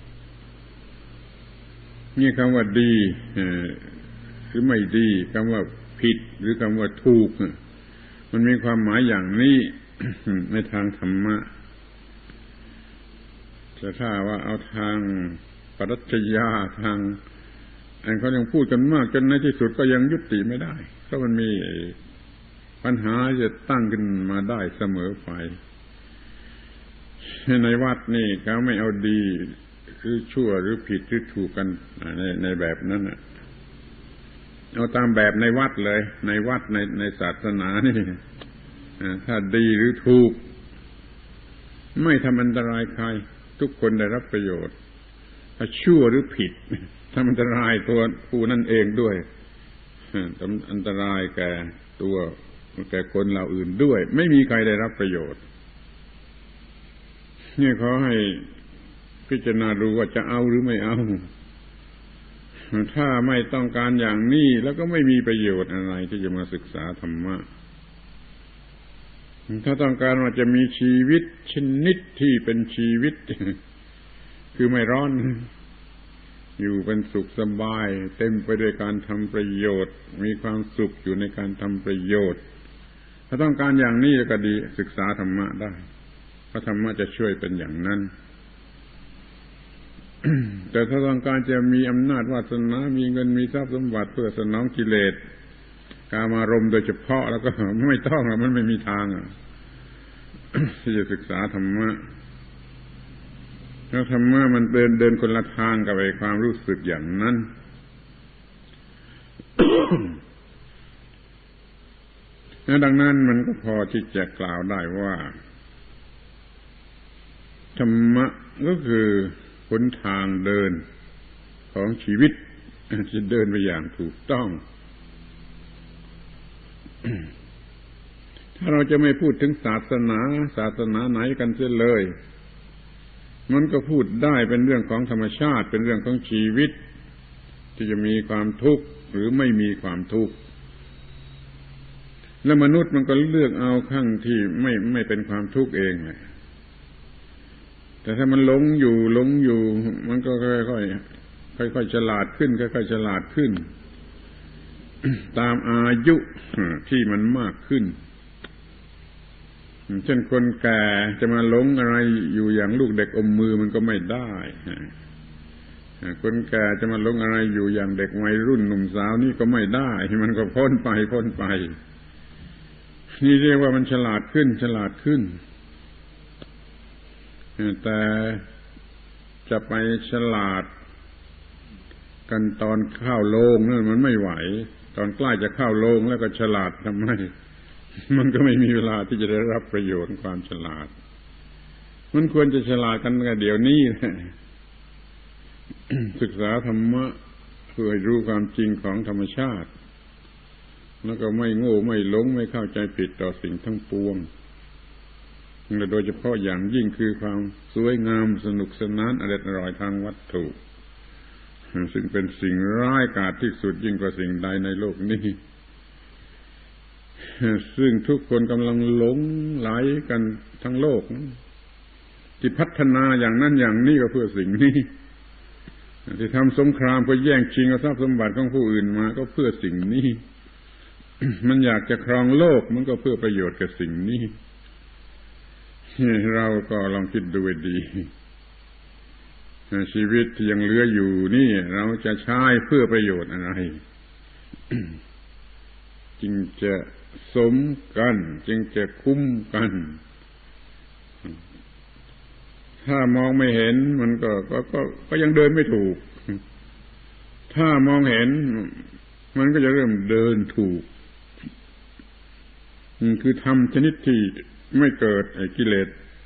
นี่คำว่าดีหรือไม่ดีคำว่าผิดหรือคำว่าถูกมันมีความหมายอย่างนี้ ในทางธรรมะแต่ถ้าว่าเอาทางปรัชญาทางเขายังพูดกันมากจนในที่สุดก็ยังยุติไม่ได้เพราะมันมีปัญหาจะตั้งขึ้นมาได้เสมอไปในวัดนี่เขาไม่เอาดีหรือชั่วหรือผิดหรือถูกกันในแบบนั้นน่ะเอาตามแบบในวัดเลยในวัดในศาสนานี่ถ้าดีหรือถูกไม่ทำอันตรายใครทุกคนได้รับประโยชน์ถ้าชั่วหรือผิดทำอันตรายตัวผู้นั่นเองด้วยทำอันตรายแก่ตัวแก่คนเราอื่นด้วยไม่มีใครได้รับประโยชน์นี่ขอให้พิจารณาดูว่าจะเอาหรือไม่เอาถ้าไม่ต้องการอย่างนี้แล้วก็ไม่มีประโยชน์อะไรที่จะมาศึกษาธรรมะถ้าต้องการว่าจะมีชีวิตชนิดที่เป็นชีวิตคือไม่ร้อนอยู่เป็นสุขสบายเต็มไปด้วยการทำประโยชน์มีความสุขอยู่ในการทำประโยชน์ถ้าต้องการอย่างนี้ก็ดีศึกษาธรรมะได้เพราะธรรมะจะช่วยเป็นอย่างนั้น แต่ถ้าต้องการจะมีอำนาจวาสนามีเงินมีทรัพย์สมบัติเพื่อสนองกิเลสกามารมณ์โดยเฉพาะแล้วก็ไม่ต้องมันไม่มีทาง ที่จะศึกษาธรรมะแล้วธรรมะมันเดินคนละทางกับไอ้ความรู้สึกอย่างนั้น ดังนั้นมันก็พอที่จะกล่าวได้ว่าธรรมะก็คือหนทางเดินของชีวิตที่เดินไปอย่างถูกต้อง ถ้าเราจะไม่พูดถึงศาสนาไหนกันเสียเลยมันก็พูดได้เป็นเรื่องของธรรมชาติเป็นเรื่องของชีวิตที่จะมีความทุกข์หรือไม่มีความทุกข์แล้วมนุษย์มันก็เลือกเอาข้างที่ไม่เป็นความทุกข์เองแต่ถ้ามันหลงอยู่มันก็ค่อยฉลาดขึ้นค่อยๆฉลาดขึ้น ตามอายุที่มันมากขึ้นเช่นคนแก่จะมาหลงอะไรอยู่อย่างลูกเด็กอมมือมันก็ไม่ได้คนแก่จะมาหลงอะไรอยู่อย่างเด็กวัยรุ่นหนุ่มสาวนี่ก็ไม่ได้มันก็พ้นไปนี่เรียกว่ามันฉลาดขึ้นแต่จะไปฉลาดกันตอนเข้าโรงนั่นมันไม่ไหวตอนใกล้จะเข้าโรงแล้วก็ฉลาดทำไมมันก็ไม่มีเวลาที่จะได้รับประโยชน์ความฉลาดมันควรจะฉลาดกันเดี๋ยวนี้ ศึกษาธรรมะเพื่อรู้ความจริงของธรรมชาติแล้วก็ไม่โง่ไม่หลงไม่เข้าใจผิดต่อสิ่งทั้งปวงและโดยเฉพาะอย่างยิ่งคือความสวยงามสนุกสนานอร่อยทางวัตถุซึ่งเป็นสิ่งร้ายกาจที่สุดยิ่งกว่าสิ่งใดในโลกนี้ซึ่งทุกคนกำลังหลงไหลกันทั้งโลกที่พัฒนาอย่างนั้นอย่างนี้ก็เพื่อสิ่งนี้ที่ทำสงครามเพื่อแย่งชิงเอาทรัพย์สมบัติของผู้อื่นมาก็เพื่อสิ่งนี้ มันอยากจะครองโลกมันก็เพื่อประโยชน์กับสิ่งนี้เราก็ลองคิดดูดีชีวิตที่ยังเหลืออยู่นี่เราจะใช้เพื่อประโยชน์อะไร จึงจะสมกันจึงจะคุ้มกันถ้ามองไม่เห็นมันก็ยังเดินไม่ถูกถ้ามองเห็นมันก็จะเริ่มเดินถูกคือทำชนิดที่ไม่เกิดกิเลส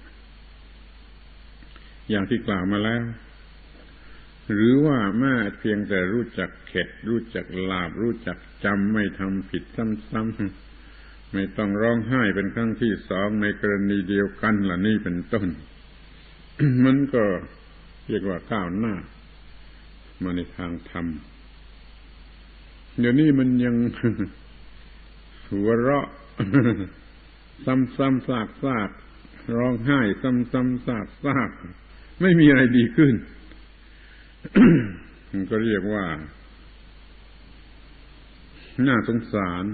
อย่างที่กล่าวมาแล้วหรือว่าแม้เพียงแต่รู้จักเข็ดรู้จักหลาบรู้จักจำไม่ทำผิดซ้ำๆไม่ต้องร้องไห้เป็นครั้งที่สองในกรณีเดียวกันล่ะนี่เป็นต้น มันก็เรียกว่าก้าวหน้ามาในทางธรรมเดี๋ยวนี้มันยัง หัวเราะ ซ้ำๆซากๆร้องไห้ซ้ำๆซากๆไม่มีอะไรดีขึ้น มันก็เรียกว่าน่าสงสาร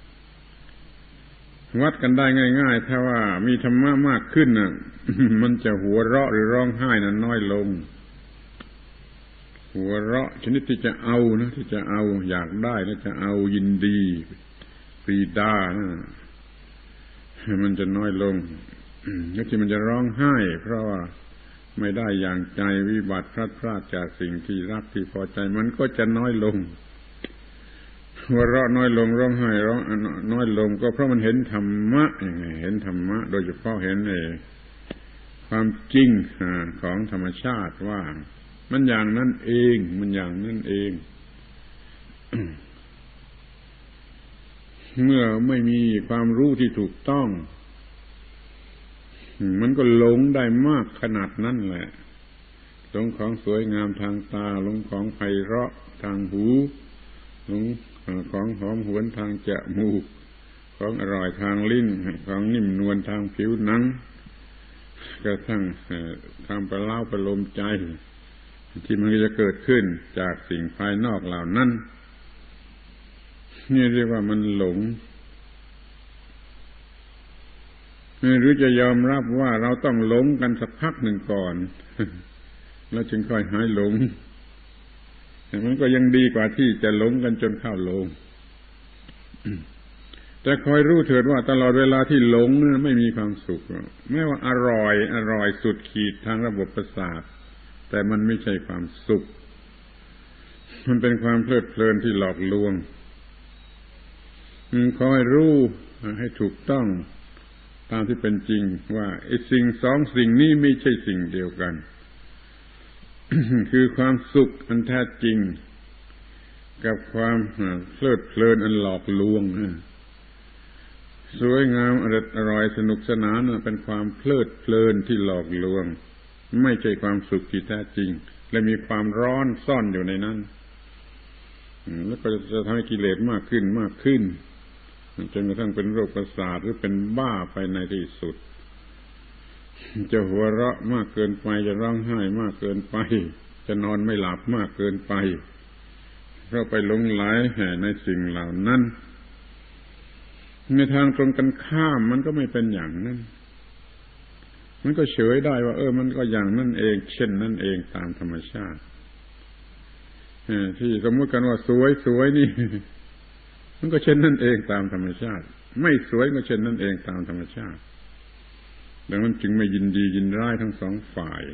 วัดกันได้ง่ายๆถ้าว่ามีธรรมะมากขึ้นน่ะ มันจะหัวเราะหรือร้องไห้นั้นน้อยลงหัวเราะชนิดที่จะเอานะที่จะเอาอยากได้แล้วจะเอายินดีปรีดานะมันจะน้อยลงแล้วที่มันจะร้องไห้เพราะว่าไม่ได้อย่างใจวิบัติพลัดพรากจากสิ่งที่รักที่พอใจมันก็จะน้อยลงหัวเราะน้อยลงร้องไห้ร้องน้อยลงก็เพราะมันเห็นธรรมะยังไงเห็นธรรมะโดยเฉพาะเห็นความจริงของธรรมชาติว่ามันอย่างนั้นเองมันอย่างนั้นเอง เมื่อไม่มีความรู้ที่ถูกต้องมันก็หลงได้มากขนาดนั้นแหละหลงของสวยงามทางตาหลงของไพเราะทางหูหลงของหอมหวนทางจมูกของอร่อยทางลิ้นของนิ่มนวลทางผิวหนังกระทั่งความประเล้าประโลมใจที่มันจะเกิดขึ้นจากสิ่งภายนอกเหล่านั้นนี่เรียกว่ามันหลงหรือจะยอมรับว่าเราต้องหลงกันสักพักหนึ่งก่อน แล้วจึงค่อยหายหลงมันก็ยังดีกว่าที่จะหลงกันจนเข้าโลง แต่คอยรู้เถิดว่าตลอดเวลาที่หลงนั้นไม่มีความสุขแม้ว่าอร่อยสุดขีดทางระบบประสาทแต่มันไม่ใช่ความสุขมันเป็นความเพลิดเพลินที่หลอกลวงคอยรู้ให้ถูกต้องตามที่เป็นจริงว่าไอ้สิ่งสองสิ่งนี้ไม่ใช่สิ่งเดียวกัน คือความสุขอันแท้จริงกับความเพลิดเพลินอันหลอกลวงสวยงามอร่อยสนุกสนานเป็นความเพลิดเพลินที่หลอกลวงไม่ใช่ความสุขที่แท้จริงและมีความร้อนซ่อนอยู่ในนั้นแล้วก็จะทำให้กิเลสมากขึ้นจนกระทั่งเป็นโรคประสาทหรือเป็นบ้าไปในที่สุดจะหัวเราะมากเกินไปจะร้องไห้มากเกินไปจะนอนไม่หลับมากเกินไปเพราะไปหลงไหลในสิ่งเหล่านั้นในทางตรงกันข้ามมันก็ไม่เป็นอย่างนั้นมันก็เฉยได้ว่ามันก็อย่างนั้นเองเช่นนั้นเองตามธรรมชาติที่สมมติกันว่าสวยนี่ มันก็เช่นนั่นเองตามธรรมชาติไม่สวยก็เช่นนั่นเองตามธรรมชาติดังนั้นจึงไม่ยินดียินร้ายทั้งสองฝ่าย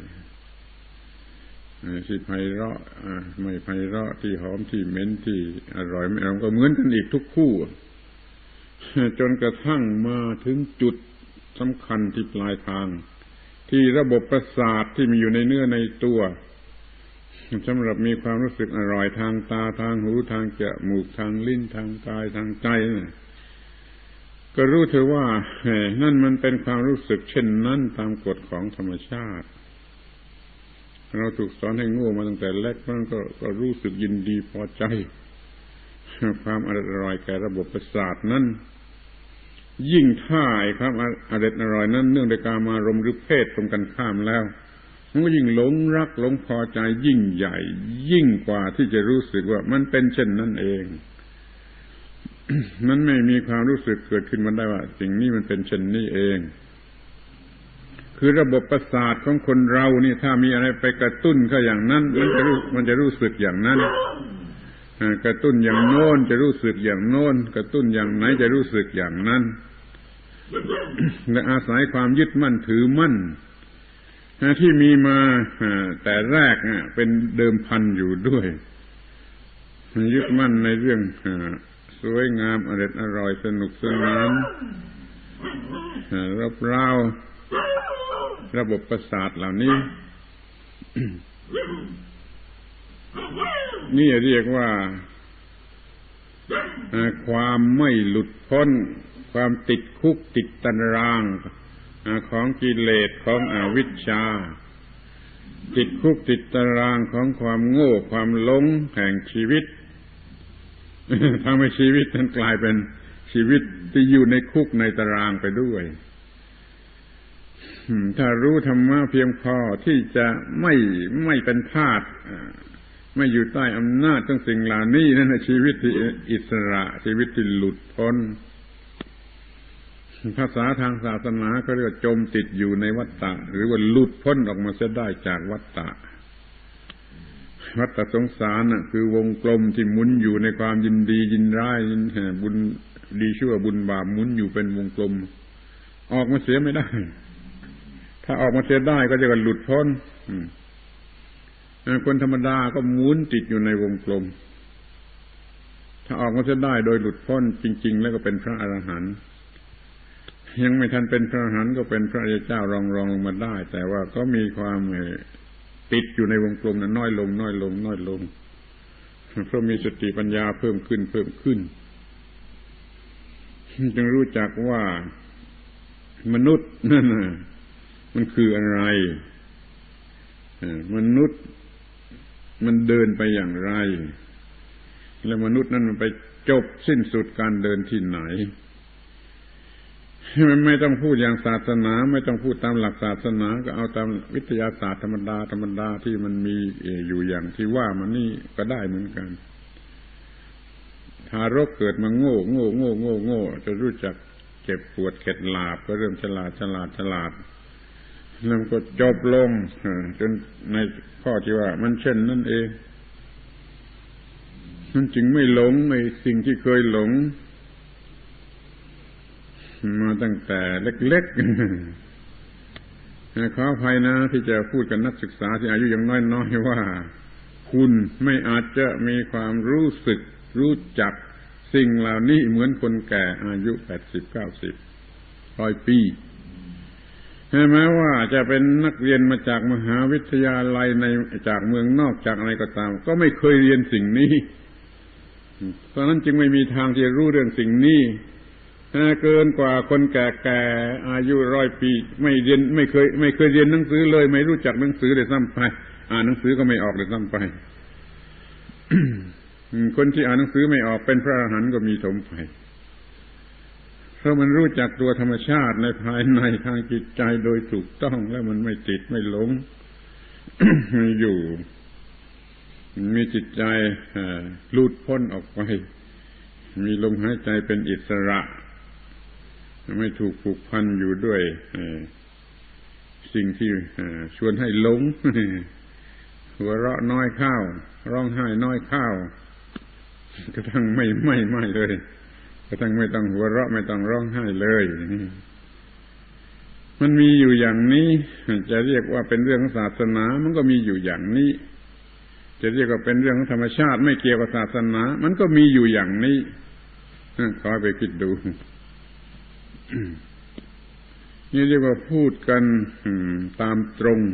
ที่ไพเราะไม่ไพเราะที่หอมที่เหม็นที่อร่อยไม่อร่อยก็เหมือนกันอีกทุกคู่จนกระทั่งมาถึงจุดสำคัญที่ปลายทางที่ระบบประสาทที่มีอยู่ในเนื้อในตัวสำหรับมีความรู้สึกอร่อยทางตาทางหูทางจมูกทางลิ้นทางกายทางใจก็รู้เถอะว่านั่นมันเป็นความรู้สึกเช่นนั้นตามกฎของธรรมชาติเราถูกสอนให้โง่มาตั้งแต่เล็กมันก็รู้สึกยินดีพอใจความอร่อยแก่ระบบประสาทนั้นยิ่งถ้าความอร่อยนั้นเนื่องด้วยกามารมณ์หรือเพศตรงกันข้ามแล้วมันก็ยิ่งหลงรักหลงพอใจยิ่งใหญ่ยิ่งกว่าที่จะรู้สึกว่ามันเป็นเช่นนั้นเอง มันไม่มีความรู้สึกเกิดขึ้นมาได้ว่าสิ่งนี้มันเป็นเช่นนี้เองคือระบบประสาทของคนเรานี่ถ้ามีอะไรไปกระตุ้นก็อย่างนั้นมันจะรู้สึกอย่างนั้นกระตุ้นอย่างโน้นจะรู้สึกอย่างโน้นกระตุ้นอย่างไหนจะรู้สึกอย่างนั้นและอาศัยความยึดมั่นถือมั่นที่มีมาแต่แรกเป็นเดิมพันอยู่ด้วยยึดมั่นในเรื่องสวยงามอร่อยสนุกสนานรอบเร้าระบบประสาทเหล่านี้นี่เรียกว่าความไม่หลุดพ้นความติดคุกติดตารางของกิเลสของอวิชชาติดคุกติดตารางของความโง่ความหลงแห่งชีวิตทำให้ชีวิตนั้นกลายเป็นชีวิตที่อยู่ในคุกในตารางไปด้วยถ้ารู้ธรรมะเพียงพอที่จะไม่เป็นทาสไม่อยู่ใต้อำนาจของสิ่งเหล่านี้นั่นนะชีวิตที่อิสระชีวิตที่หลุดพ้นภาษาทางศาสนาเขาเรียกว่าจมติดอยู่ในวัฏฏะหรือว่าหลุดพ้นออกมาเสียได้จากวัฏฏะสงสารน่ะคือวงกลมที่หมุนอยู่ในความยินดียินร้ายบุญดีชั่วบุญบาปหมุนอยู่เป็นวงกลมออกมาเสียไม่ได้ถ้าออกมาเสียได้ก็จะหลุดพ้นคนธรรมดาก็หมุนติดอยู่ในวงกลมถ้าออกมาเสียได้โดยหลุดพ้นจริงๆแล้วก็เป็นพระอรหันต์ยังไม่ทันเป็นพระอรหันต์ก็เป็นพระอริยเจ้ารองลงมาได้แต่ว่าก็มีความติดอยู่ในวงกลมนั้นน้อยลงเพราะมีสติปัญญาเพิ่มขึ้นจึงรู้จักว่ามนุษย์นั่นมันคืออะไรมนุษย์มันเดินไปอย่างไรและมนุษย์นั้นมันไปจบสิ้นสุดการเดินที่ไหนไม่ต้องพูดอย่างศาสนาไม่ต้องพูดตามหลักศาสนาก็เอาตามวิทยาศาสตร์ธรรมดาที่มันมีอยู่อย่างที่ว่ามันนี่ก็ได้เหมือนกันทารกเกิดมาโง่จะรู้จักเจ็บปวดเข็ดหลาบก็เริ่มฉลาดแล้วก็จบลงจนในข้อที่ว่ามันเช่นนั่นเองมันจึงไม่หลงในสิ่งที่เคยหลงมาตั้งแต่เล็กๆขออภัยนะที่จะพูดกับนักศึกษาที่อายุยังน้อยๆว่าคุณไม่อาจจะมีความรู้สึกรู้จักสิ่งเหล่านี้เหมือนคนแก่อายุ80-90 100 ปีแม้ว่าจะเป็นนักเรียนมาจากมหาวิทยาลัยจากเมืองนอกจากอะไรก็ตามก็ไม่เคยเรียนสิ่งนี้เพราะนั้นจึงไม่มีทางที่จะรู้เรื่องสิ่งนี้เกินกว่าคนแก่ๆอายุ100 ปีไม่เคยเรียนหนังสือเลยไม่รู้จักหนังสือเลยซ้ำไปอ่านหนังสือก็ไม่ออกเลยซ้ำไป คนที่อ่านหนังสือไม่ออกเป็นพระอรหันต์ก็มีถมไปเพราะมันรู้จักตัวธรรมชาติในภายในทางจิตใจโดยถูกต้องแล้วมันไม่ติดไม่หลง อยู่มีจิตใจหลุดพ้นออกไปมีลมหายใจเป็นอิสระไม่ถูกผูกพันอยู่ด้วยสิ่งที่ชวนให้หลงหัวเราะน้อยข้าวร้องไห้น้อยข้าวกระทั่งไม่เลยกระทั่งไม่ต้องหัวเราะไม่ต้องร้องไห้เลยมันมีอยู่อย่างนี้จะเรียกว่าเป็นเรื่องศาสนามันก็มีอยู่อย่างนี้จะเรียกว่าเป็นเรื่องธรรมชาติไม่เกี่ยวกับศาสนามันก็มีอยู่อย่างนี้ขอไปคิดดูนี่เรียกว่าพูดกันตามตรง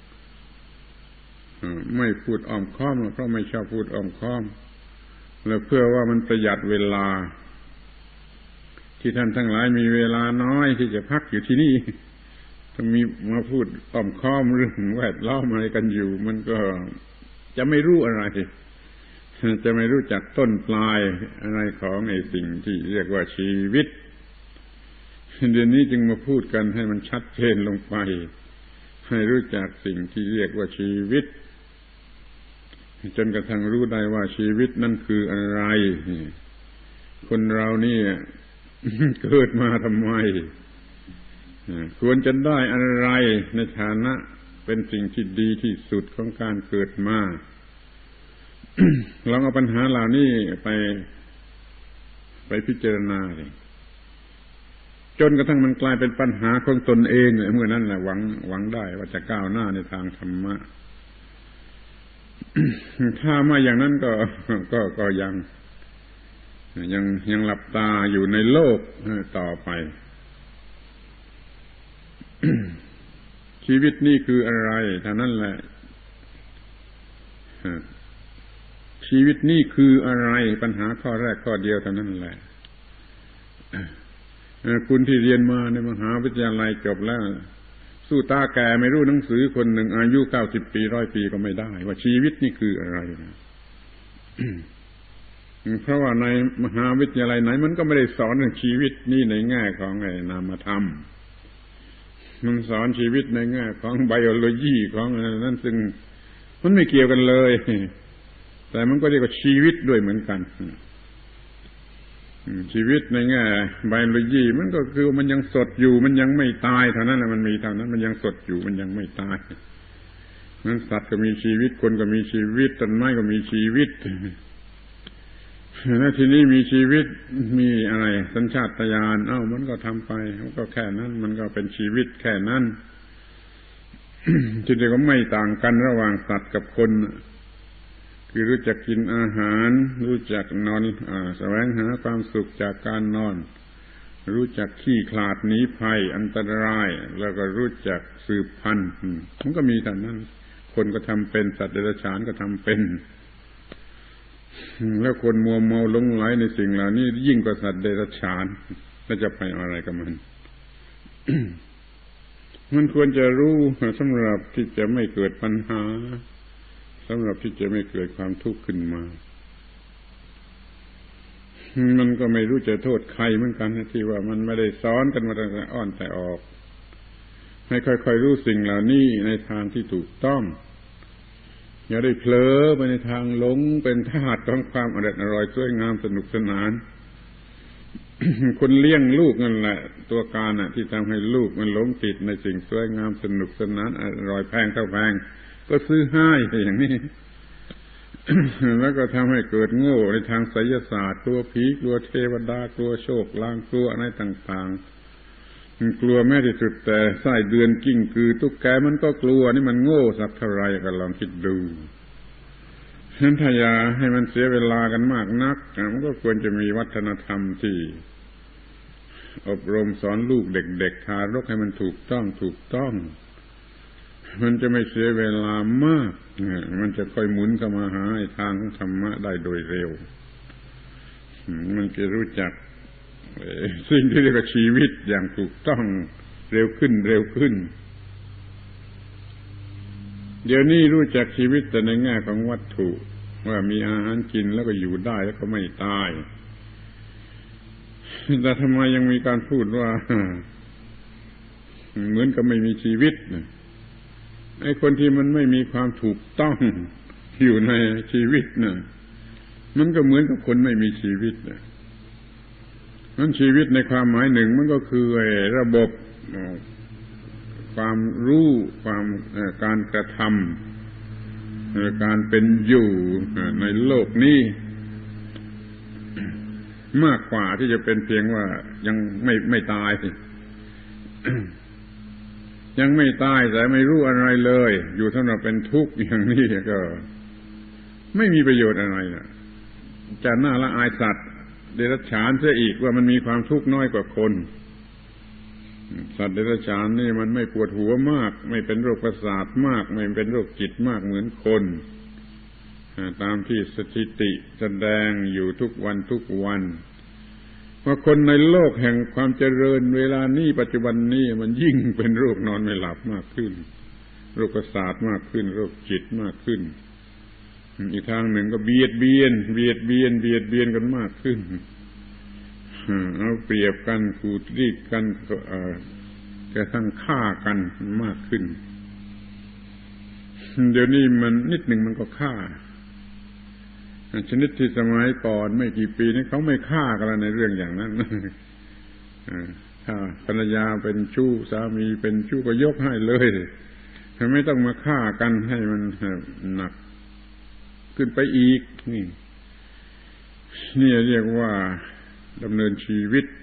ไม่พูดอ้อมค้อมเพราะไม่ชอบพูดอ้อมค้อมแล้วเพื่อว่ามันประหยัดเวลาที่ท่านทั้งหลายมีเวลาน้อยที่จะพักอยู่ที่นี่ถ้ามีมาพูดอ้อมค้อมเรื่องแวดล้อมอะไรกันอยู่มันก็จะไม่รู้อะไรจะไม่รู้จักต้นปลายอะไรของไอ้สิ่งที่เรียกว่าชีวิตเดี๋ยวนี้จึงมาพูดกันให้มันชัดเจนลงไปให้รู้จักสิ่งที่เรียกว่าชีวิตจนกระทั่งรู้ได้ว่าชีวิตนั่นคืออะไรคนเรานี่เกิดมาทำไมควรจะได้อะไรในฐานะเป็นสิ่งที่ดีที่สุดของการเกิดมา ลองเอาปัญหาเหล่านี้ไปพิจารณาเลยจนกระทั่งมันกลายเป็นปัญหาของตนเองเมื่อนั้นแหละหวังได้ว่าจะก้าวหน้าในทางธรรมะ ถ้าไม่อย่างนั้นก็ยังหลับตาอยู่ในโลกต่อไป ชีวิตนี่คืออะไรเท่านั้นแหละชีวิตนี่คืออะไรปัญหาข้อแรกข้อเดียวเท่านั้นแหละคุณที่เรียนมาในมหาวิทยาลัยจบแล้วสู้ตาแก่ไม่รู้หนังสือคนหนึ่งอายุ90 ปี100 ปีก็ไม่ได้ว่าชีวิตนี่คืออะไร เพราะว่าในมหาวิทยาลัยไหนมันก็ไม่ได้สอนเรื่องชีวิตนี่ในแง่ของไอ้นามธรรมมันสอนชีวิตในแง่ของไบโอโลยีของนั่นซึ่งมันไม่เกี่ยวกันเลยแต่มันก็เรียกว่าชีวิตด้วยเหมือนกันชีวิตในแง่ไบโอโลยีมันก็คือมันยังสดอยู่มันยังไม่ตายเท่านั้นแหละมันมีเท่านั้นมันยังสดอยู่มันยังไม่ตายนั้นสัตว์ก็มีชีวิตคนก็มีชีวิตต้นไม้ก็มีชีวิตแล้วทีนี้มีชีวิตมีอะไรสัญชาตญาณมันก็ทำไปมันก็แค่นั้นมันก็เป็นชีวิตแค่นั้น จริงๆก็ไม่ต่างกันระหว่างสัตว์กับคนคือรู้จักกินอาหารรู้จักนอนแสวงหาความสุขจากการนอนรู้จักขี้คลาดหนีภัยอันตรายแล้วก็รู้จักสืบพันธุ์มันก็มีเท่านั้นคนก็ทำเป็นสัตว์เดรัจฉานก็ทำเป็นแล้วคนมัวเมาหลงไหลในสิ่งเหล่านี้ยิ่งกว่าสัตว์เดรัจฉานแล้วจะไปอะไรกับมัน มันควรจะรู้สำหรับที่จะไม่เกิดปัญหาสำหรับที่จะไม่เกิดความทุกข์ขึ้นมามันก็ไม่รู้จะโทษใครเหมือนกันที่ว่ามันไม่ได้สอนกันมาตั้งแต่อ้อนแต่ออกให้ค่อยๆรู้สิ่งเหล่านี้ในทางที่ถูกต้องอย่าได้เผลอไปในทางหลงเป็นทาสของความอร่อยสวยงามสนุกสนาน คนเลี้ยงลูกนั่นแหละตัวการที่ทำให้ลูกมันหลงติดในสิ่งสวยงามสนุกสนานอร่อยแพงเท่าแพงก็ซื้อให้อย่างนี้ แล้วก็ทำให้เกิดโง่ในทางไสยศาสตร์กลัวผีกลัวเทวดากลัวโชคลางกลัวอะไรต่างๆกลัวแม้ที่สุดแต่ไส้เดือนกิ้งกือตุ๊กแกมันก็กลัวนี่มันโง่สักเท่าไรก็ลองคิดดูฉะนั้นถ้าอย่าให้มันเสียเวลากันมากนักมันก็ควรจะมีวัฒนธรรมที่อบรมสอนลูกเด็กๆทารกให้มันถูกต้องมันจะไม่เสียเวลามากมันจะค่อยหมุนเข้ามาหาทางของธรรมะได้โดยเร็วมันจะรู้จักสิ่งที่เรียกว่าชีวิตอย่างถูกต้องเร็วขึ้นเดี๋ยวนี้รู้จักชีวิตแต่ในแง่ของวัตถุว่ามีอาหารกินแล้วก็อยู่ได้แล้วก็ไม่ตายแต่ทำไมยังมีการพูดว่าเหมือนกับไม่มีชีวิตไอ้คนที่มันไม่มีความถูกต้องอยู่ในชีวิตน่ะมันก็เหมือนกับคนไม่มีชีวิตน่ะนั้นชีวิตในความหมายหนึ่งมันก็คือระบบความรู้ความการกระทำการเป็นอยู่ในโลกนี้มากกว่าที่จะเป็นเพียงว่ายังไม่ตาย ยังไม่ตายแต่ไม่รู้อะไรเลยอยู่สำหรับเป็นทุกข์อย่างนี้ก็ไม่มีประโยชน์อะไรนะจะน่าละอายสัตว์เดรัจฉานเสียอีกว่ามันมีความทุกข์น้อยกว่าคนสัตว์เดรัจฉานนี่มันไม่ปวดหัวมากไม่เป็นโรคประสาทมากไม่เป็นโรคจิตมากเหมือนคนตามที่สถิติแสดงอยู่ทุกวันว่าคนในโลกแห่งความเจริญเวลานี้ปัจจุบันนี้มันยิ่งเป็นโรคนอนไม่หลับมากขึ้นโรคประสาทมากขึ้นโรคจิตมากขึ้นอีกทางหนึ่งก็เบียดเบียนกันมากขึ้นเอาเปรียบกันขูดรีดกันกระทั่งฆ่ากันมากขึ้นเดี๋ยวนี้มันนิดหนึ่งมันก็ฆ่าชนิดที่สมัยก่อนไม่กี่ปีนี้เขาไม่ฆ่ากันในเรื่องอย่างนั้นถ้าภรรยาเป็นชู้สามีเป็นชู้ก็ยกให้เลยไม่ต้องมาฆ่ากันให้มันหนักขึ้นไปอีกนี่เรียกว่าดำเนินชีวิต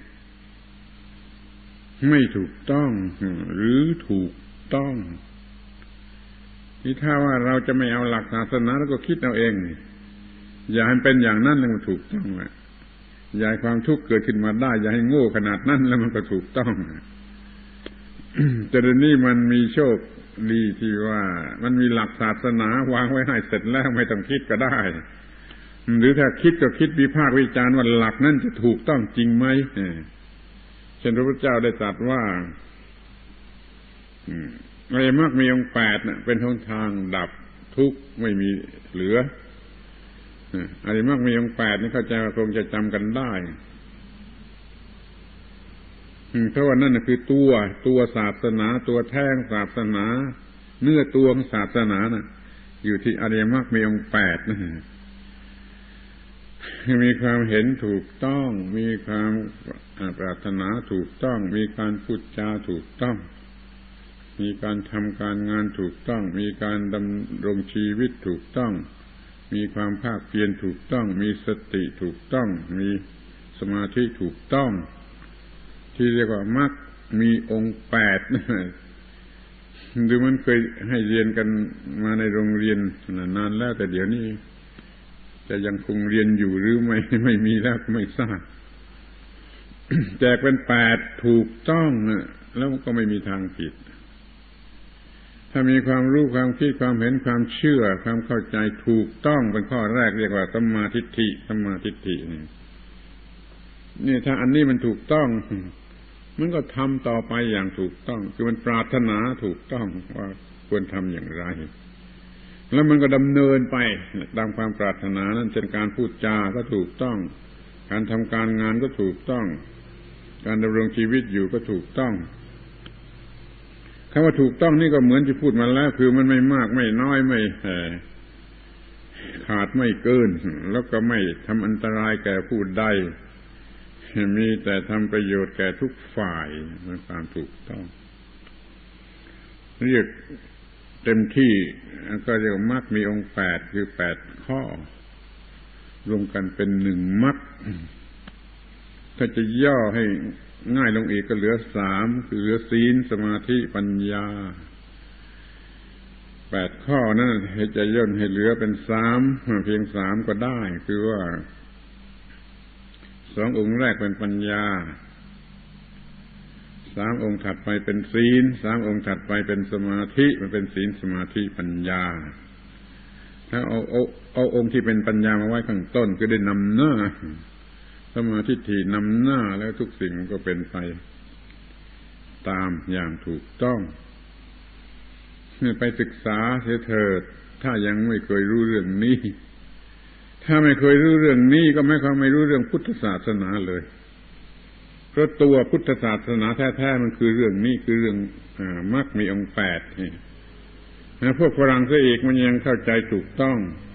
ไม่ถูกต้องหรือถูกต้องนี่ถ้าว่าเราจะไม่เอาหลักศาสนาแล้วก็คิดเอาเองอย่าให้เป็นอย่างนั้นแล้วมันถูกต้องแหละอย่าให้ความทุกข์เกิดขึ้นมาได้อย่าให้โง่ขนาดนั้นแล้วมันก็ถูกต้องแต่เดี๋ยวนี้มันมีโชคดีที่ว่ามันมีหลักศาสนาวางไว้ให้เสร็จแล้วไม่ต้องคิดก็ได้หรือถ้าคิดก็คิดวิพากษ์วิจารณ์ว่าหลักนั้นจะถูกต้องจริงไหมเช่นพระพุทธเจ้าได้ตรัสว่าอริยมรรคมีองค์8น่ะเป็นหนทางดับทุกข์ไม่มีเหลืออริยมรรคมีองค์8นี่เข้าใจว่าคงจะจำกันได้เพราะว่านั่นคือตัวศาสนาตัวแท้ของศาสนาเนื้อตัวของศาสนาน่ะอยู่ที่อริยมรรคมีองค์8นะมีความเห็นถูกต้องมีความปรารถนาถูกต้องมีการพูดจาถูกต้องมีการทำการงานถูกต้องมีการดำรงชีวิตถูกต้องมีความภาคเพียรถูกต้องมีสติถูกต้องมีสมาธิถูกต้องที่เรียกว่ามรรคมีองค์8ดูมันเคยให้เรียนกันมาในโรงเรียนนานแล้วแต่เดี๋ยวนี้จะยังคงเรียนอยู่หรือไม่มีแล้วไม่ทราบ แจกเป็น8ถูกต้องแล้วก็ไม่มีทางผิดถ้ามีความรู้ความคิดความเห็นความเชื่อความเข้าใจถูกต้องเป็นข้อแรกเรียกว่าสัมมาทิฏฐินี่ถ้าอันนี้มันถูกต้องมันก็ทำต่อไปอย่างถูกต้องคือมันปรารถนาถูกต้องว่าควรทำอย่างไรแล้วมันก็ดำเนินไปตามความปรารถนานั้นเช่นการพูดจาก็ถูกต้องการทำการงานก็ถูกต้องการดำรงชีวิตอยู่ก็ถูกต้องคำว่าถูกต้องนี่ก็เหมือนที่พูดมาแล้วคือมันไม่มากไม่น้อยไม่ขาดไม่เกินแล้วก็ไม่ทำอันตรายแก่ผู้ใดมีแต่ทำประโยชน์แก่ทุกฝ่ายมันความถูกต้องเรียกเต็มที่ก็เรียกมรรคมีองค์8คือ8ข้อรวมกันเป็น1มรรคถ้าจะย่อให้ง่ายลงอีกก็เหลือ3คือเหลือศีลสมาธิปัญญา8ข้อนั้นจะย่นให้เหลือเป็น3เพียง3ก็ได้คือว่า2องค์แรกเป็นปัญญา3องค์ถัดไปเป็นศีล3องค์ถัดไปเป็นสมาธิมันเป็นศีลสมาธิปัญญาถ้าเอาองค์ที่เป็นปัญญามาไว้ข้างต้นก็ได้นำหน้าสมาธิที่นำหน้าแล้วทุกสิ่งก็เป็นไปตามอย่างถูกต้องไปศึกษาเสียเถิดถ้ายังไม่เคยรู้เรื่องนี้ถ้าไม่เคยรู้เรื่องนี้ก็ไม่รู้เรื่องพุทธศาสนาเลยเพราะตัวพุทธศาสนาแท้ๆมันคือเรื่องนี้คือเรื่องมรรคมีองค์8นี่พวกฝรั่งซะอีกมันยังเข้าใจถูกต้อง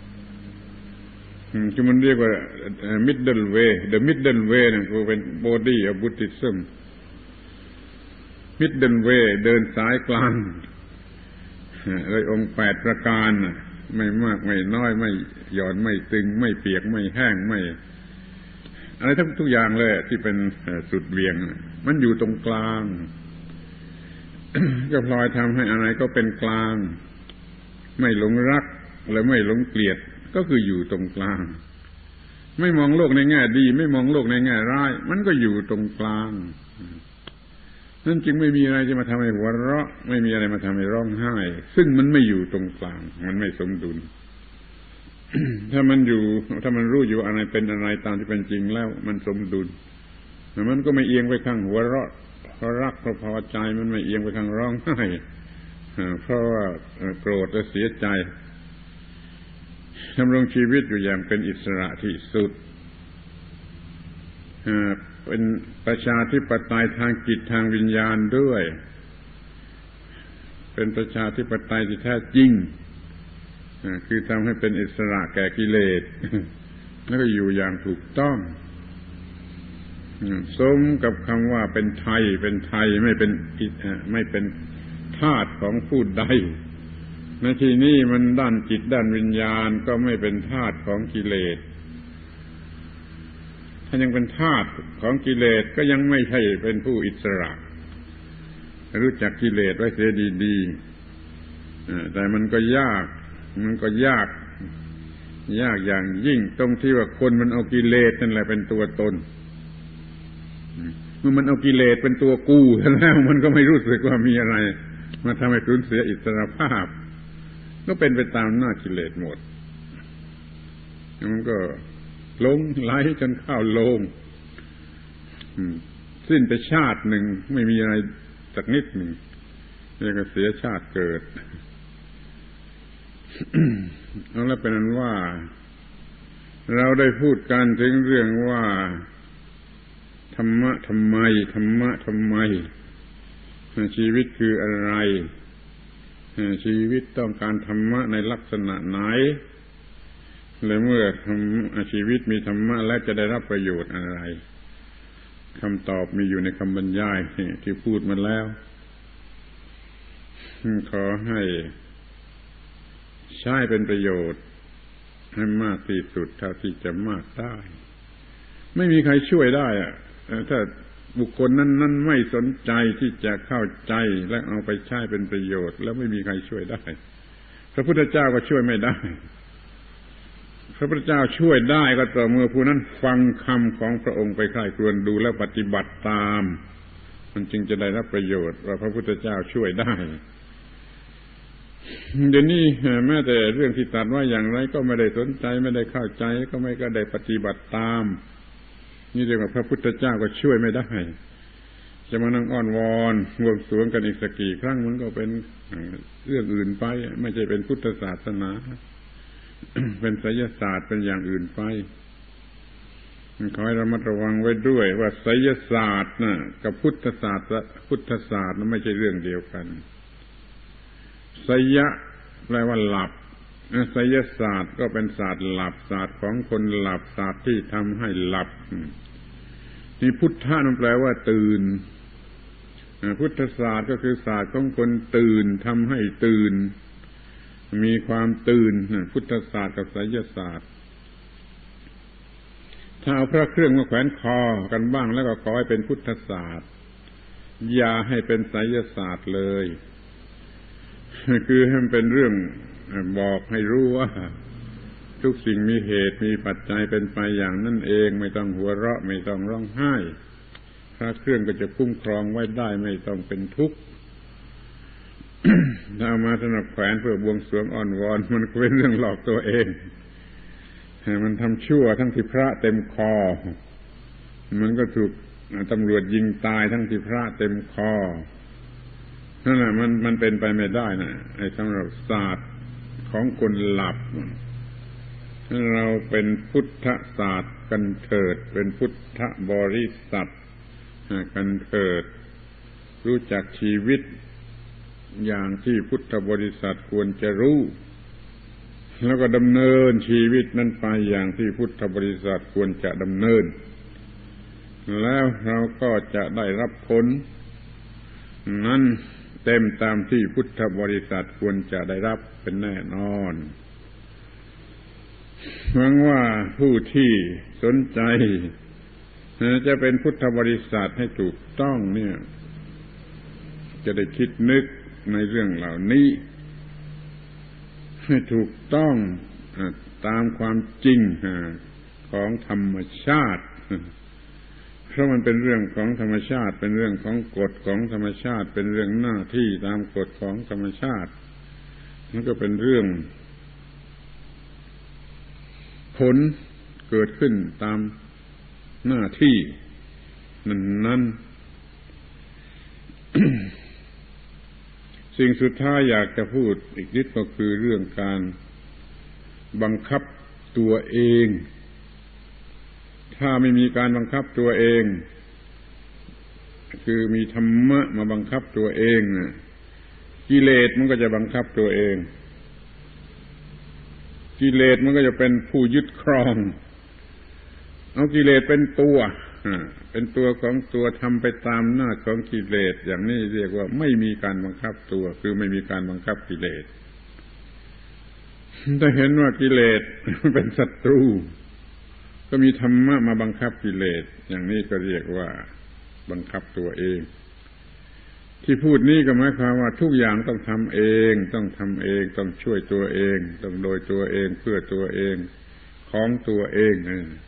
ที่มันเรียกว่า middle way the middle way นั่นคือเป็น body of Buddhism middle way เดินสายกลางเลยองค์8ประการไม่มากไม่น้อยไม่หย่อนไม่ตึงไม่เปียกไม่แห้งไม่อะไรทุกอย่างเลยที่เป็นสุดเวียงมันอยู่ตรงกลาง ก็พลอยทำให้อะไรก็เป็นกลางไม่หลงรักและไม่หลงเกลียดก็คืออยู่ตรงกลางไม่มองโลกในแง่ดีไม่มองโลกในแง่ร้ายมันก็อยู่ตรงกลางนั่นจึงไม่มีอะไรจะมาทำให้หัวเราะไม่มีอะไรมาทำให้ร้องไห้ซึ่งมันไม่อยู่ตรงกลางมันไม่สมดุล ถ้ามันรู้อยู่อะไรเป็นอะไรตามที่เป็นจริงแล้วมันสมดุลมันก็ไม่เอียงไปข้างหัวเราะเพราะรักเพราะพอใจมันไม่เอียงไปข้างร้องไห้เพราะว่าโกรธและเสียใจดำรงชีวิตอยู่อย่างเป็นอิสระที่สุดเป็นประชาธิปไตยทางจิตทางวิญญาณด้วยเป็นประชาธิปไตยที่แท้จริงคือทำให้เป็นอิสระแก่กิเลสแล้วก็อยู่อย่างถูกต้องสมกับคำว่าเป็นไทยไม่เป็นทาสของผู้ใดในที่นี้มันด้านจิตด้านวิญญาณก็ไม่เป็นทาสของกิเลสถ้ายังเป็นทาสของกิเลสก็ยังไม่ใช่เป็นผู้อิสระรู้จักกิเลสไว้เสียดีๆแต่มันก็ยากอย่างยิ่งตรงที่ว่าคนมันเอากิเลสนั่นแหละเป็นตัวตนเมื่อมันเอากิเลสเป็นตัวกูแล้วมันก็ไม่รู้สึกว่ามีอะไรมาทำให้สูญเสียอิสรภาพก็เป็นไปตามหน้ากิเลสหมดมันก็ลงไหลจนเข้าโลงสิ้นไปชาติหนึ่งไม่มีอะไรสักนิดหนึ่งแล้วก็เสียชาติเกิดเอาละเป็นนั้นว่าเราได้พูดกันถึงเรื่องว่าธรรมะทำไมชีวิตคืออะไรชีวิตต้องการธรรมะในลักษณะไหนและเมื่อชีวิตมีธรรมะแล้วจะได้รับประโยชน์อะไรคำตอบมีอยู่ในคำบรรยายที่พูดมาแล้วขอให้ใช้เป็นประโยชน์ให้มากที่สุดเท่าที่จะมากได้ไม่มีใครช่วยได้ถ้าบุคคลนั้นไม่สนใจที่จะเข้าใจและเอาไปใช้เป็นประโยชน์แล้วไม่มีใครช่วยได้พระพุทธเจ้าก็ช่วยไม่ได้พระพุทธเจ้าช่วยได้ก็ต่อเมื่อผู้นั้นฟังคำของพระองค์ไปใคร่ครวญดูแล้วปฏิบัติตามมันจึงจะได้รับประโยชน์ว่าพระพุทธเจ้าช่วยได้เดี๋ยวนี้แม้แต่เรื่องที่ตรัสว่าอย่างไรก็ไม่ได้สนใจไม่ได้เข้าใจก็ไม่ก็ได้ปฏิบัติตามนี่เรียกว่าพระพุทธเจ้าก็ช่วยไม่ได้จะมานั่งอ้อนวอนบวงสรวงกันอีกสักกี่ครั้งมันก็เป็นเรื่องอื่นไปไม่ใช่เป็นพุทธศาสนา เป็นไสยศาสตร์เป็นอย่างอื่นไปขอให้ระมัดระวังไว้ด้วยว่าไสยศาสตร์นะกับพุทธศาสตร์นั้นไม่ใช่เรื่องเดียวกันไสยะแปลว่าหลับไสยศาสตร์ก็เป็นศาสตร์หลับศาสตร์ของคนหลับศาสตร์ที่ทำให้หลับนี่พุทธะนั่นแปลว่าตื่นพุทธศาสตร์ก็คือศาสตร์ของคนตื่นทำให้ตื่นมีความตื่นพุทธศาสตร์กับไสยศาสตร์ถ้าเอาพระเครื่องมาแขวนคอกันบ้างแล้วก็ขอให้เป็นพุทธศาสตร์อย่าให้เป็นไสยศาสตร์เลยคือให้มันเป็นเรื่องบอกให้รู้ว่าทุกสิ่งมีเหตุมีปัจจัยเป็นไปอย่างนั่นเองไม่ต้องหัวเราะไม่ต้องร้องไห้พระเครื่องก็จะคุ้มครองไว้ได้ไม่ต้องเป็นทุกข์ถ้าเอามาสำหรับแขวนเพื่อบวงสรวงอ้อนวอนมันก็เป็นเรื่องหลอกตัวเองมันทำชั่วทั้งที่พระเต็มคอมันก็ถูกตำรวจยิงตายทั้งที่พระเต็มคอนั่นแหละมันเป็นไปไม่ได้นะไอ้สำหรับศาสตร์ของคนหลับเราเป็นพุทธศาสตร์กันเถิดเป็นพุทธบริษัทกันเถิดรู้จักชีวิตอย่างที่พุทธบริษัทควรจะรู้แล้วก็ดำเนินชีวิตนั้นไปอย่างที่พุทธบริษัทควรจะดำเนินแล้วเราก็จะได้รับผลนั้นเต็มตามที่พุทธบริษัทควรจะได้รับเป็นแน่นอนหวังว่าผู้ที่สนใจจะเป็นพุทธบริษัทให้ถูกต้องเนี่ยจะได้คิดนึกในเรื่องเหล่านี้ให้ถูกต้องตามความจริงของธรรมชาติเพราะมันเป็นเรื่องของธรรมชาติเป็นเรื่องของกฎของธรรมชาติเป็นเรื่องหน้าที่ตามกฎของธรรมชาติมันก็เป็นเรื่องผลเกิดขึ้นตามหน้าที่นั้นสิ่งสุดท้ายอยากจะพูดอีกนิดก็คือเรื่องการบังคับตัวเองถ้าไม่มีการบังคับตัวเองคือมีธรรมะมาบังคับตัวเองกิเลสมันก็จะบังคับตัวเองกิเลสมันก็จะเป็นผู้ยึดครองเอากิเลสเป็นตัวเป็นตัวของตัวทำไปตามหน้าของกิเลสอย่างนี้เรียกว่าไม่มีการบังคับตัวคือไม่มีการบังคับกิเลสถ้าเห็นว่ากิเลสเป็นศัตรูก็มีธรรมะมาบังคับกิเลสอย่างนี้ก็เรียกว่าบังคับตัวเองที่พูดนี้ก็หมายความว่าทุกอย่างต้องทำเองต้องทำเองต้องช่วยตัวเองต้องโดยตัวเองเพื่อตัวเองของตัวเอง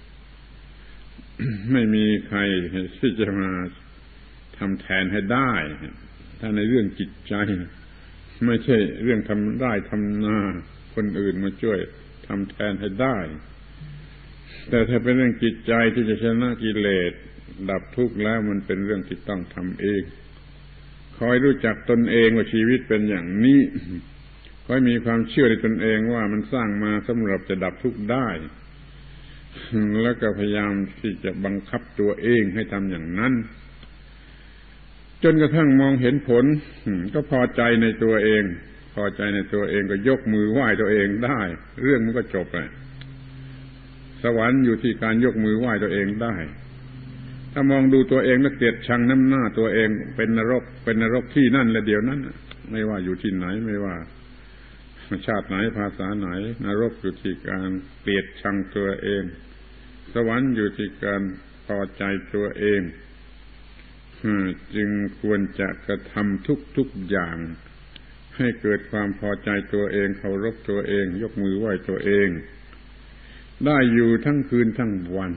ไม่มีใครที่จะมาทำแทนให้ได้ถ้าในเรื่องจิตใจไม่ใช่เรื่องทำได้ทำนาคนอื่นมาช่วยทำแทนให้ได้แต่ถ้าเป็นเรื่องจิตใจที่จะชนะกิเลสดับทุกข์แล้วมันเป็นเรื่องที่ต้องทำเองคอยรู้จักตนเองว่าชีวิตเป็นอย่างนี้คอยมีความเชื่อในตนเองว่ามันสร้างมาสำหรับจะดับทุกข์ได้แล้วก็พยายามที่จะบังคับตัวเองให้ทำอย่างนั้นจนกระทั่งมองเห็นผลก็พอใจในตัวเองพอใจในตัวเองก็ยกมือไหว้ตัวเองได้เรื่องมันก็จบเลยสวรรค์อยู่ที่การยกมือไหว้ตัวเองได้ถ้ามองดูตัวเองแล้วเกลียดชังน้ำหน้าตัวเองเป็นนรกที่นั่นและเดี๋ยวนั้นไม่ว่าอยู่ที่ไหนไม่ว่าชาติไหนภาษาไหนนรกอยู่ที่การเกลียดชังตัวเองสวรรค์อยู่ที่การพอใจตัวเองจึงควรจะกระทำทุกอย่างให้เกิดความพอใจตัวเองเคารพตัวเองยกมือไหว้ตัวเองได้อยู่ทั้งคืนทั้งวัน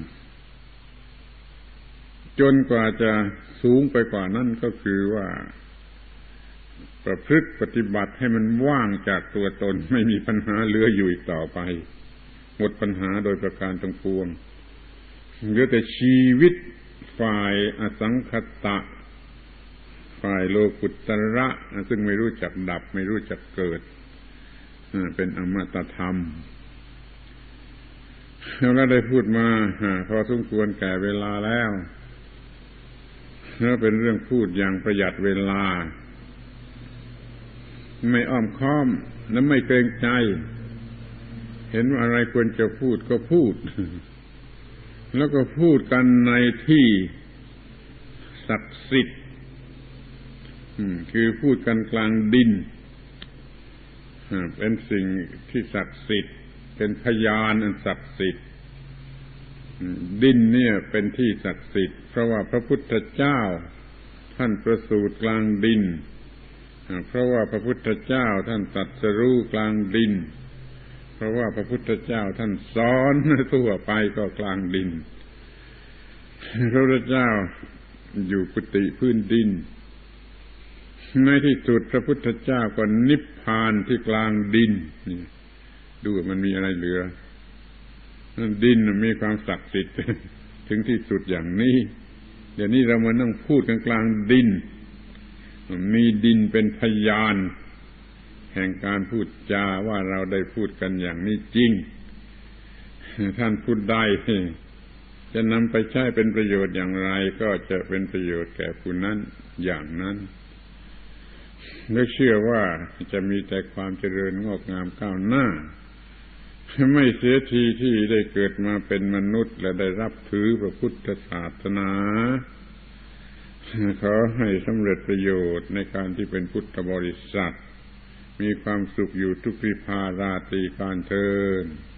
จนกว่าจะสูงไปกว่านั้นก็คือว่าประพฤติปฏิบัติให้มันว่างจากตัวตนไม่มีปัญหาเหลืออยู่อีกต่อไปหมดปัญหาโดยประการทั้งปวงเหลือแต่ชีวิตฝ่ายอสังคตะฝ่ายโลกุตระซึ่งไม่รู้จักดับไม่รู้จักเกิดเป็นอมตะธรรมเราได้พูดมาพอสมควรแก่เวลาแล้วเป็นเรื่องพูดอย่างประหยัดเวลาไม่อ้อมค้อมและไม่เกรงใจเห็นว่าอะไรควรจะพูดก็พูดแล้วก็พูดกันในที่ศักดิ์สิทธิ์คือพูดกันกลางดินเป็นสิ่งที่ศักดิ์สิทธิ์เป็นพยานอันศักดิ์สิทธิ์ดินเนี่ยเป็นที่ศักดิ์สิทธิ์เพราะว่าพระพุทธเจ้าท่านประสูติกลางดินเพราะว่าพระพุทธเจ้าท่านตรัสรู้กลางดินเพราะว่าพระพุทธเจ้าท่านสอนทั่วไปก็กลางดินพระพุทธเจ้าอยู่กุฏิพื้นดินในที่สุดพระพุทธเจ้าก็นิพพานที่กลางดินดูมันมีอะไรเหลือดินมีความศักดิ์สิทธิ์ถึงที่สุดอย่างนี้เดี๋ยวนี้เรามานั่งพูดกันกลางดินมีดินเป็นพยานแห่งการพูดจาว่าเราได้พูดกันอย่างนี้จริงท่านพูดได้จะนำไปใช้เป็นประโยชน์อย่างไรก็จะเป็นประโยชน์แก่ผู้นั้นอย่างนั้นและเชื่อว่าจะมีแต่ความเจริญงอกงามก้าวหน้าไม่เสียทีที่ได้เกิดมาเป็นมนุษย์และได้รับถือพระพุทธศาสนาขอให้สำเร็จประโยชน์ในการที่เป็นพุทธบริษัทมีความสุขอยู่ทุกปีภาราตรีการเทอญ